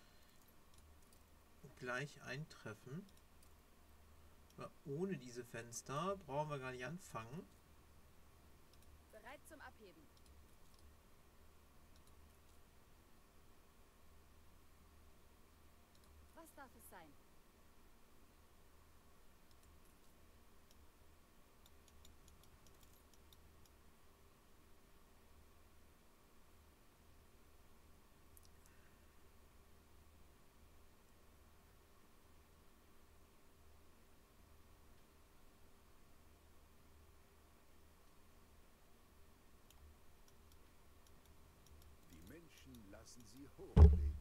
gleich eintreffen. Aber ohne diese Fenster brauchen wir gar nicht anfangen. Bereit zum Abheben. Was darf es sein? Die Menschen lassen sie hochleben.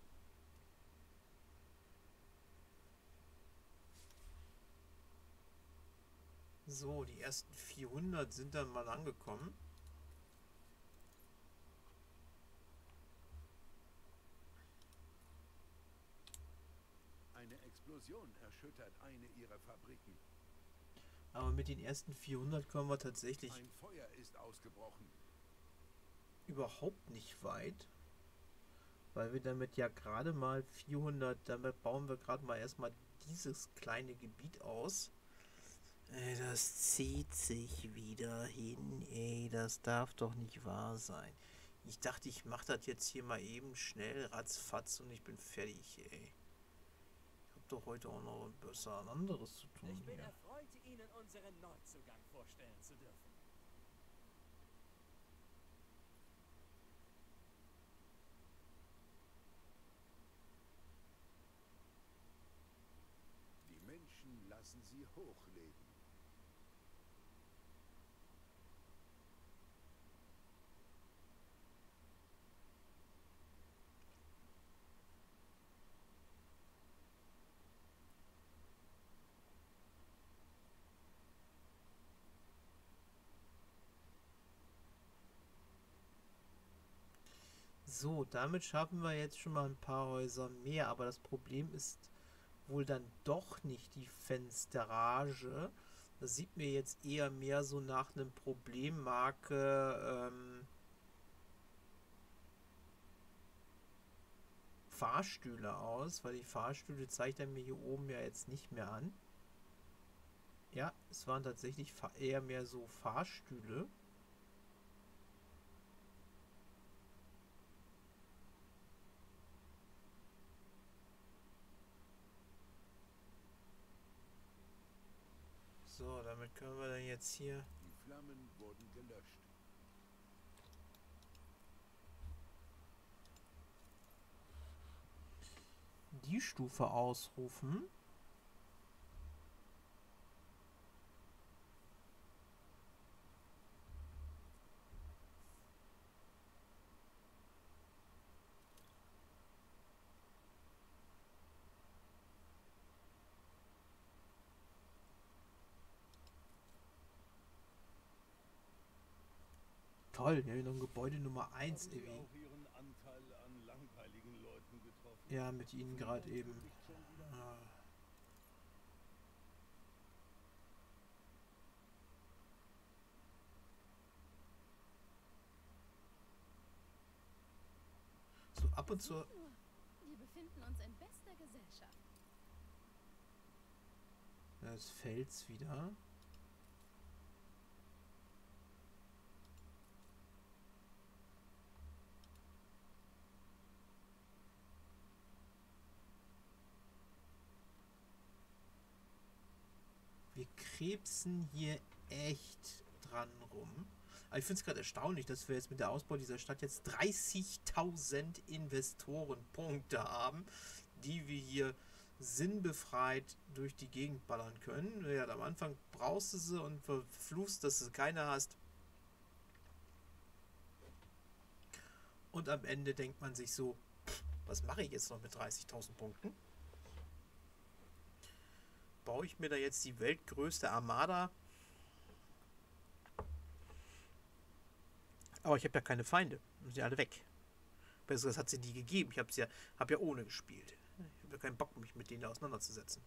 So, die ersten vierhundert sind dann mal angekommen. Eine Explosion erschüttert eine ihrer Fabriken. Aber mit den ersten vierhundert kommen wir tatsächlich Ein Feuer ist ausgebrochen. überhaupt nicht weit. Weil wir damit ja gerade mal vierhundert, damit bauen wir gerade mal erstmal dieses kleine Gebiet aus. Ey, das zieht sich wieder hin, ey, das darf doch nicht wahr sein. Ich dachte, ich mache das jetzt hier mal eben schnell, ratzfatz und ich bin fertig, ey. Ich hab doch heute auch noch besser ein anderes zu tun Ich bin hier. erfreut, Ihnen unseren Neuzugang vorstellen zu dürfen. Die Menschen lassen sie hochleben. So, damit schaffen wir jetzt schon mal ein paar Häuser mehr, aber das Problem ist wohl dann doch nicht die Fensterage. Das sieht mir jetzt eher mehr so nach einem Problemmarke ähm, Fahrstühle aus, weil die Fahrstühle zeigt er mir hier oben ja jetzt nicht mehr an. Ja, es waren tatsächlich fa- eher mehr so Fahrstühle. So, damit können wir dann jetzt hier Die Flammen wurden gelöscht. die Stufe ausrufen. Toll, ja, noch ein Gebäude Nummer eins, Haben Sie Evi. auch Ihren Anteil an langweiligen Leuten getroffen? Ja, mit ihnen gerade eben. Nicht schon wieder? Ah. So, ab und zu. Nur, wir befinden uns in bester Gesellschaft. Das fällt's wieder. Wir krebsen hier echt dran rum. Aber ich finde es gerade erstaunlich, dass wir jetzt mit der Ausbau dieser Stadt jetzt dreißigtausend Investorenpunkte haben, die wir hier sinnbefreit durch die Gegend ballern können. Ja, am Anfang brauchst du sie und verfluchst, dass du keine hast. Und am Ende denkt man sich so, pff, was mache ich jetzt noch mit dreißigtausend Punkten? Baue ich mir da jetzt die weltgrößte Armada? Aber ich habe ja keine Feinde. Sind ja alle weg. Besseres hat sie nie gegeben. Ich habe ja, hab ja ohne gespielt. Ich habe ja keinen Bock, mich mit denen auseinanderzusetzen.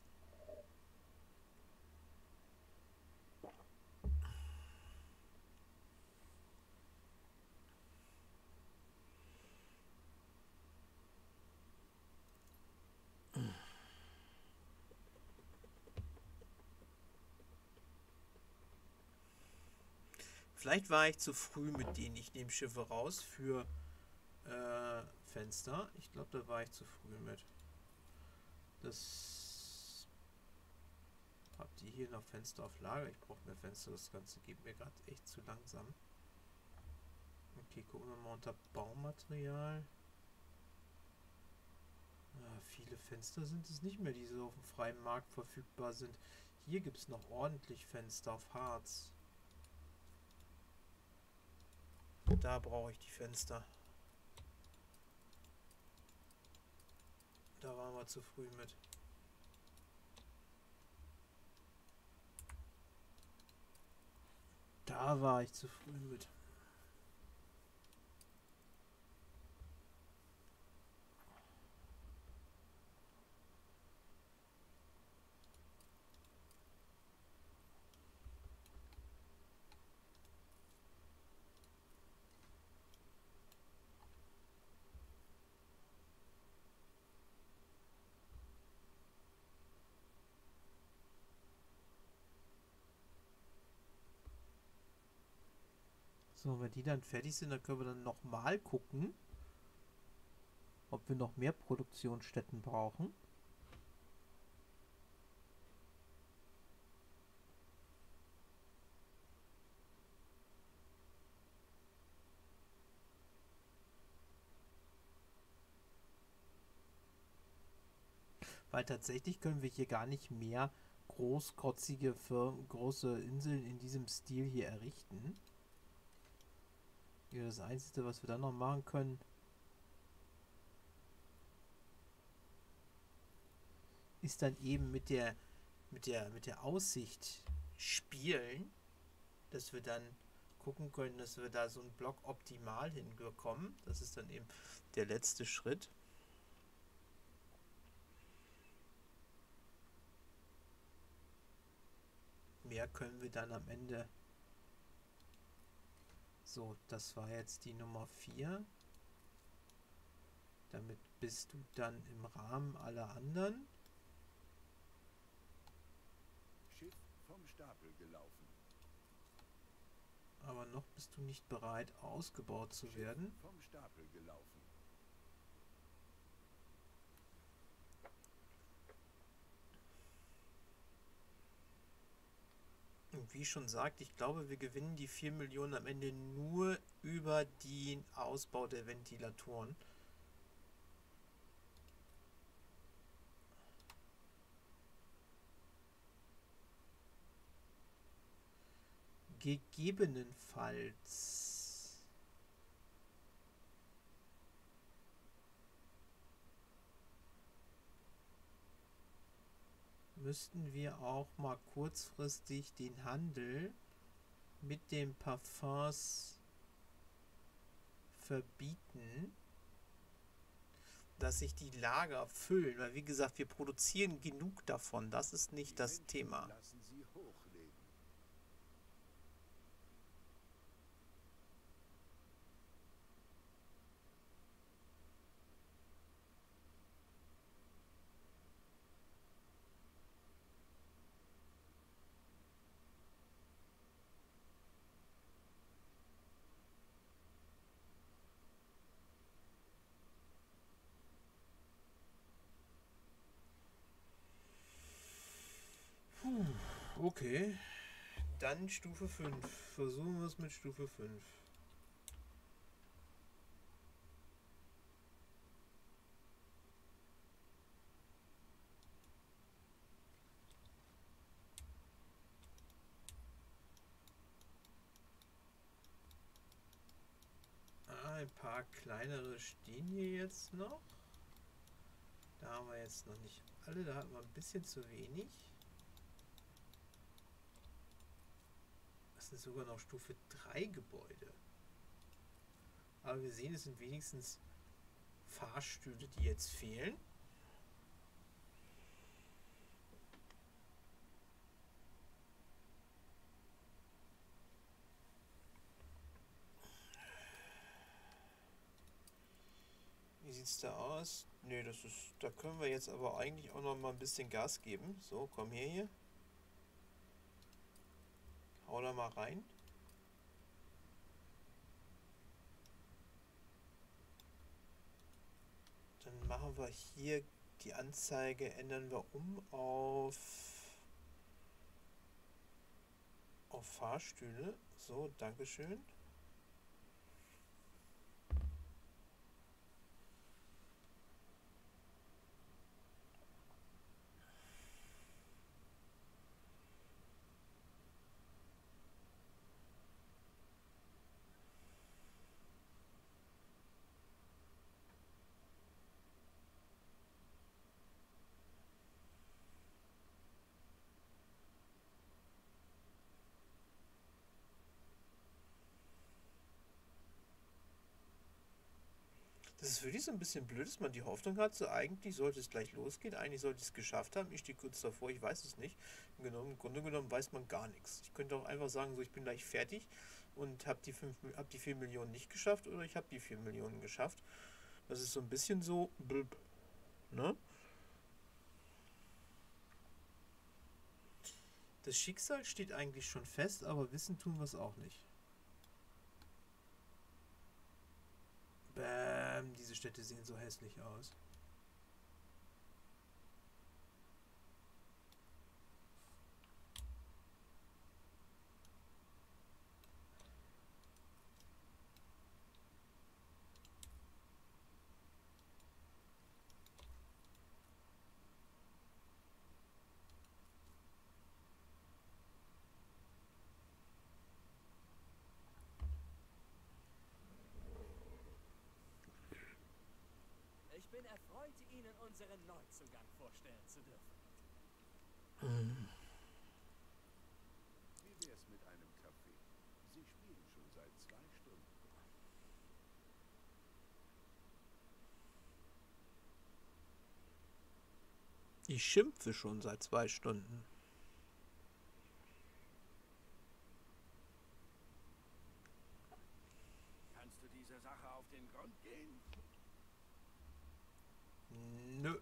Vielleicht war ich zu früh mit denen. Ich nehme Schiffe raus für äh, Fenster. Ich glaube, da war ich zu früh mit. Das... Habt ihr hier noch Fenster auf Lager? Ich brauche mehr Fenster. Das Ganze geht mir gerade echt zu langsam. Okay, gucken wir mal unter Baumaterial. Ja, viele Fenster sind es nicht mehr, die so auf dem freien Markt verfügbar sind. Hier gibt es noch ordentlich Fenster auf Harz. Da brauche ich die Fenster. Da waren wir zu früh mit. Da war ich zu früh mit. So, wenn die dann fertig sind, dann können wir dann nochmal gucken, ob wir noch mehr Produktionsstätten brauchen. Weil tatsächlich können wir hier gar nicht mehr großkotzige, Firmen, große Inseln in diesem Stil hier errichten. Ja, das Einzige, was wir dann noch machen können, ist dann eben mit der mit der mit der Aussicht spielen, dass wir dann gucken können, dass wir da so einen Block optimal hinbekommen. Das ist dann eben der letzte Schritt. Mehr können wir dann am Ende. So, das war jetzt die Nummer vier. Damit bist du dann im Rahmen aller anderen. Schiff vom Stapel gelaufen. Aber noch bist du nicht bereit, ausgebaut zu Schiff werden. vom Stapel gelaufen. Und wie schon sagt, ich glaube, wir gewinnen die vier Millionen am Ende nur über den Ausbau der Ventilatoren. Gegebenenfalls müssten wir auch mal kurzfristig den Handel mit den Parfums verbieten, dass sich die Lager füllen, weil wie gesagt, wir produzieren genug davon, das ist nicht das Menschen Thema. Lassen Sie hochleben. Puh, okay. Dann Stufe fünf. Versuchen wir es mit Stufe fünf. Ah, ein paar kleinere stehen hier jetzt noch. Da haben wir jetzt noch nicht alle. Da hatten wir ein bisschen zu wenig. Das sind sogar noch Stufe drei Gebäude. Aber wir sehen, es sind wenigstens Fahrstühle, die jetzt fehlen. Wie sieht es da aus? Ne, das ist. Da können wir jetzt aber eigentlich auch noch mal ein bisschen Gas geben. So, komm her hier. Hau da mal rein. machen wir hier die Anzeige, ändern wir um auf, auf Fahrstühle. So, Dankeschön. Das ist wirklich so ein bisschen blöd, dass man die Hoffnung hat, so eigentlich sollte es gleich losgehen, eigentlich sollte ich es geschafft haben, ich stehe kurz davor, ich weiß es nicht. Im Grunde, Im Grunde genommen weiß man gar nichts. Ich könnte auch einfach sagen, so ich bin gleich fertig und habe die, fünf, hab die vier Millionen nicht geschafft oder ich habe die vier Millionen geschafft. Das ist so ein bisschen so, blub, ne? Das Schicksal steht eigentlich schon fest, aber wissen tun wir es auch nicht. Bäm, diese Städte sehen so hässlich aus. Ich bin erfreut, Ihnen unseren Neuzugang vorstellen zu dürfen. Wie wär's mit einem Kaffee? Sie spielen schon seit zwei Stunden. Ich schimpfe schon seit zwei Stunden. Kannst du dieser Sache auf den Grund gehen? Nö.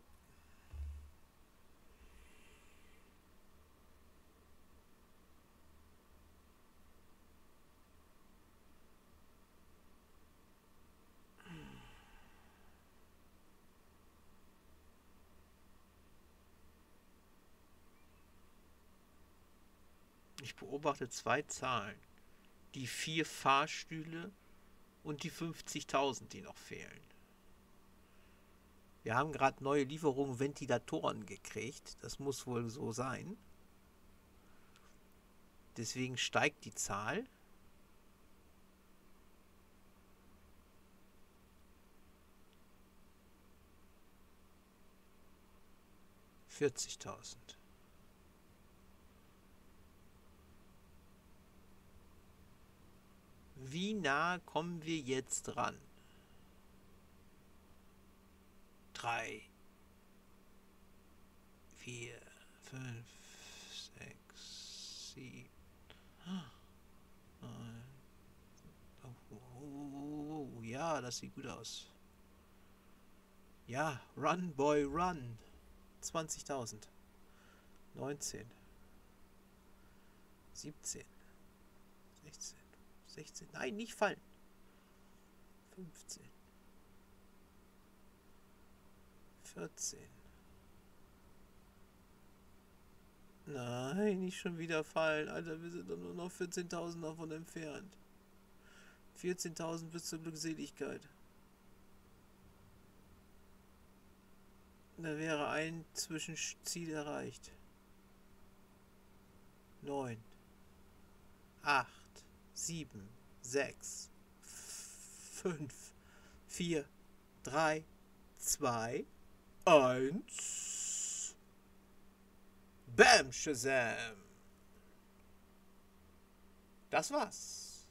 Ich beobachte zwei Zahlen. Die vier Fahrstühle und die fünfzigtausend, die noch fehlen. Wir haben gerade neue Lieferungen Ventilatoren gekriegt. Das muss wohl so sein. Deswegen steigt die Zahl. vierzigtausend. Wie nah kommen wir jetzt ran? Drei, vier, fünf, sechs, sieben, neun. Oh, oh, oh, oh, ja, das sieht gut aus. Ja, run, boy, run. zwanzigtausend. neunzehn. siebzehn. sechzehn. sechzehn. Nein, nicht fallen. fünfzehn. vierzehn. Nein, nicht schon wieder fallen. Alter, wir sind doch nur noch vierzehntausend davon entfernt. vierzehntausend bis zur Glückseligkeit. Da wäre ein Zwischenziel erreicht. neun. acht. sieben. sechs. fünf. vier. drei. zwei. eins. Bam, Shazam. Das war's.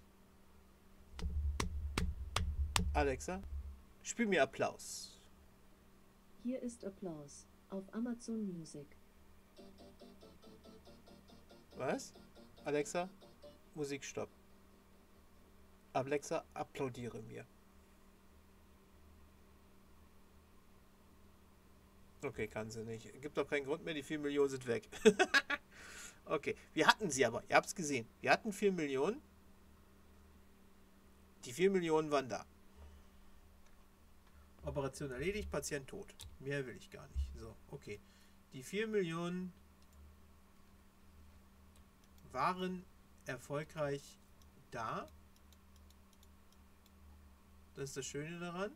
Alexa, spiel mir Applaus. Hier ist Applaus auf Amazon Music. Was? Alexa, Musik stopp. Alexa, applaudiere mir. Okay, kann sie nicht. Gibt doch keinen Grund mehr, die vier Millionen sind weg. Okay, wir hatten sie aber, ihr habt es gesehen. Wir hatten vier Millionen. Die vier Millionen waren da. Operation erledigt, Patient tot. Mehr will ich gar nicht. So, okay. Die vier Millionen waren erfolgreich da. Das ist das Schöne daran.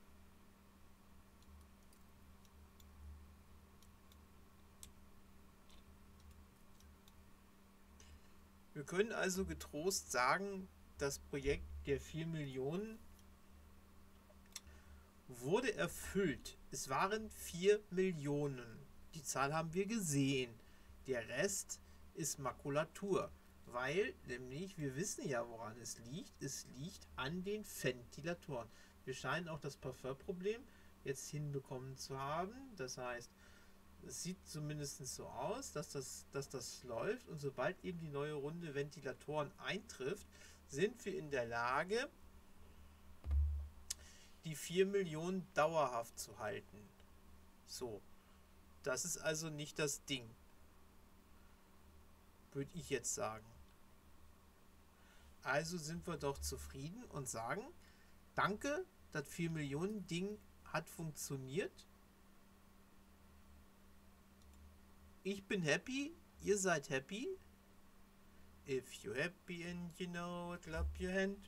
Wir können also getrost sagen, das Projekt der vier Millionen wurde erfüllt. Es waren vier Millionen. Die Zahl haben wir gesehen. Der Rest ist Makulatur. Weil, nämlich, wir wissen ja, woran es liegt. Es liegt an den Ventilatoren. Wir scheinen auch das Parfumproblem jetzt hinbekommen zu haben. Das heißt, es sieht zumindest so aus, dass das, dass das läuft. Und sobald eben die neue Runde Ventilatoren eintrifft, sind wir in der Lage, die vier Millionen dauerhaft zu halten. So. Das ist also nicht das Ding. Würde ich jetzt sagen. Also sind wir doch zufrieden und sagen, danke, das vier Millionen Ding hat funktioniert. Ich bin happy, ihr seid happy. If you're happy and you know it, clap your hand.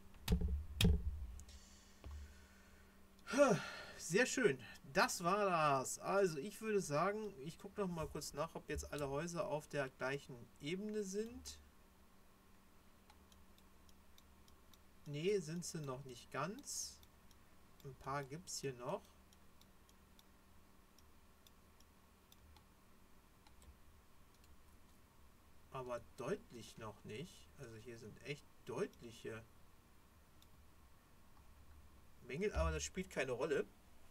Sehr schön. Das war das. Also ich würde sagen, ich gucke noch mal kurz nach, ob jetzt alle Häuser auf der gleichen Ebene sind. Nee, sind sie noch nicht ganz. Ein paar gibt es hier noch. Aber deutlich noch nicht. Also hier sind echt deutliche Mängel, aber das spielt keine Rolle.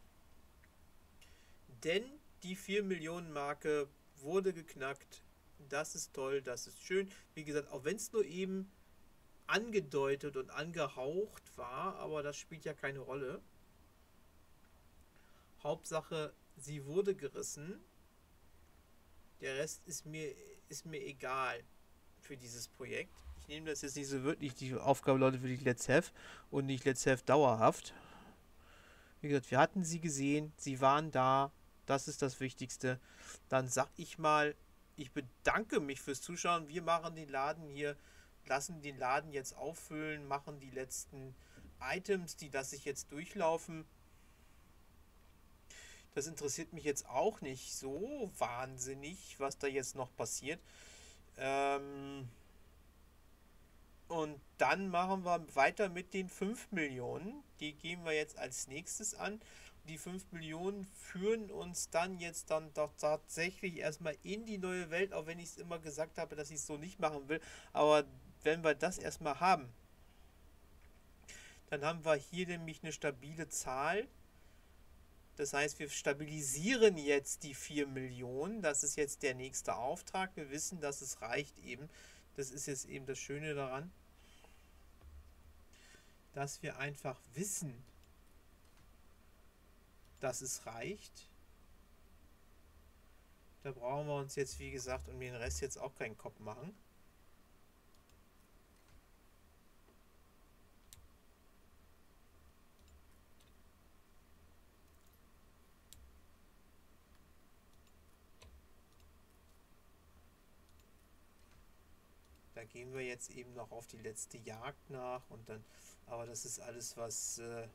Denn die vier Millionen Marke wurde geknackt. Das ist toll, das ist schön. Wie gesagt, auch wenn es nur eben angedeutet und angehaucht war, aber das spielt ja keine Rolle. Hauptsache, sie wurde gerissen. Der Rest ist mir, ist mir egal für dieses Projekt. Ich nehme das jetzt nicht so wirklich, die Aufgabe, Leute, für die Let's Have und nicht Let's Have dauerhaft. Wie gesagt, wir hatten sie gesehen, sie waren da, das ist das Wichtigste. Dann sag ich mal, ich bedanke mich fürs Zuschauen. Wir machen den Laden hier, lassen den Laden jetzt auffüllen, machen die letzten Items, die lasse ich jetzt durchlaufen. Das interessiert mich jetzt auch nicht so wahnsinnig, was da jetzt noch passiert. Ähm Und dann machen wir weiter mit den fünf Millionen. Die gehen wir jetzt als nächstes an. Die fünf Millionen führen uns dann jetzt dann doch tatsächlich erstmal in die neue Welt, auch wenn ich es immer gesagt habe, dass ich es so nicht machen will. Aber wenn wir das erstmal haben, dann haben wir hier nämlich eine stabile Zahl. Das heißt, wir stabilisieren jetzt die vier Millionen. Das ist jetzt der nächste Auftrag. Wir wissen, dass es reicht eben. Das ist jetzt eben das Schöne daran, dass wir einfach wissen, dass es reicht. Da brauchen wir uns jetzt, wie gesagt, um den Rest jetzt auch keinen Kopf machen. Da gehen wir jetzt eben noch auf die letzte Jagd nach und dann, aber das ist alles, was äh,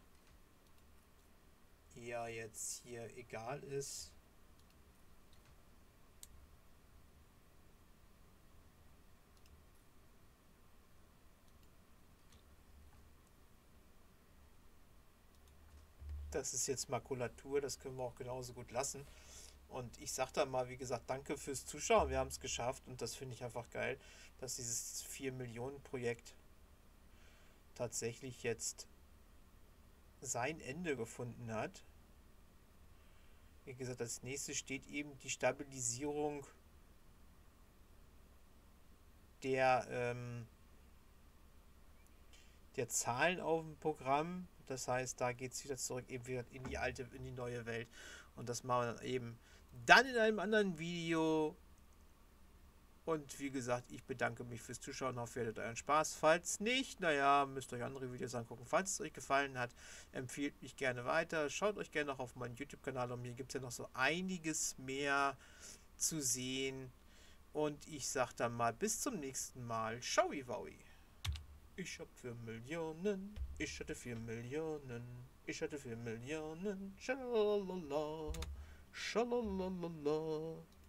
eher jetzt hier egal ist. Das ist jetzt Makulatur, das können wir auch genauso gut lassen. Und ich sage da mal, wie gesagt, danke fürs Zuschauen. Wir haben es geschafft und das finde ich einfach geil, dass dieses vier Millionen Projekt tatsächlich jetzt sein Ende gefunden hat. Wie gesagt, als nächstes steht eben die Stabilisierung der, ähm, der Zahlen auf dem Programm. Das heißt, da geht es wieder zurück eben wieder in die alte, in die neue Welt. Und das machen wir dann eben dann in einem anderen Video. Und wie gesagt, ich bedanke mich fürs Zuschauen, hoffe, ihr hattet euren Spaß. Falls nicht, naja, müsst ihr euch andere Videos angucken. Falls es euch gefallen hat, empfiehlt mich gerne weiter. Schaut euch gerne noch auf meinen YouTube-Kanal um. Hier gibt es ja noch so einiges mehr zu sehen. Und ich sag dann mal bis zum nächsten Mal. Schaui Waui. Ich hab vier Millionen. Ich hatte vier Millionen. Ich hatte vier Millionen. Schalalala. Schalalala.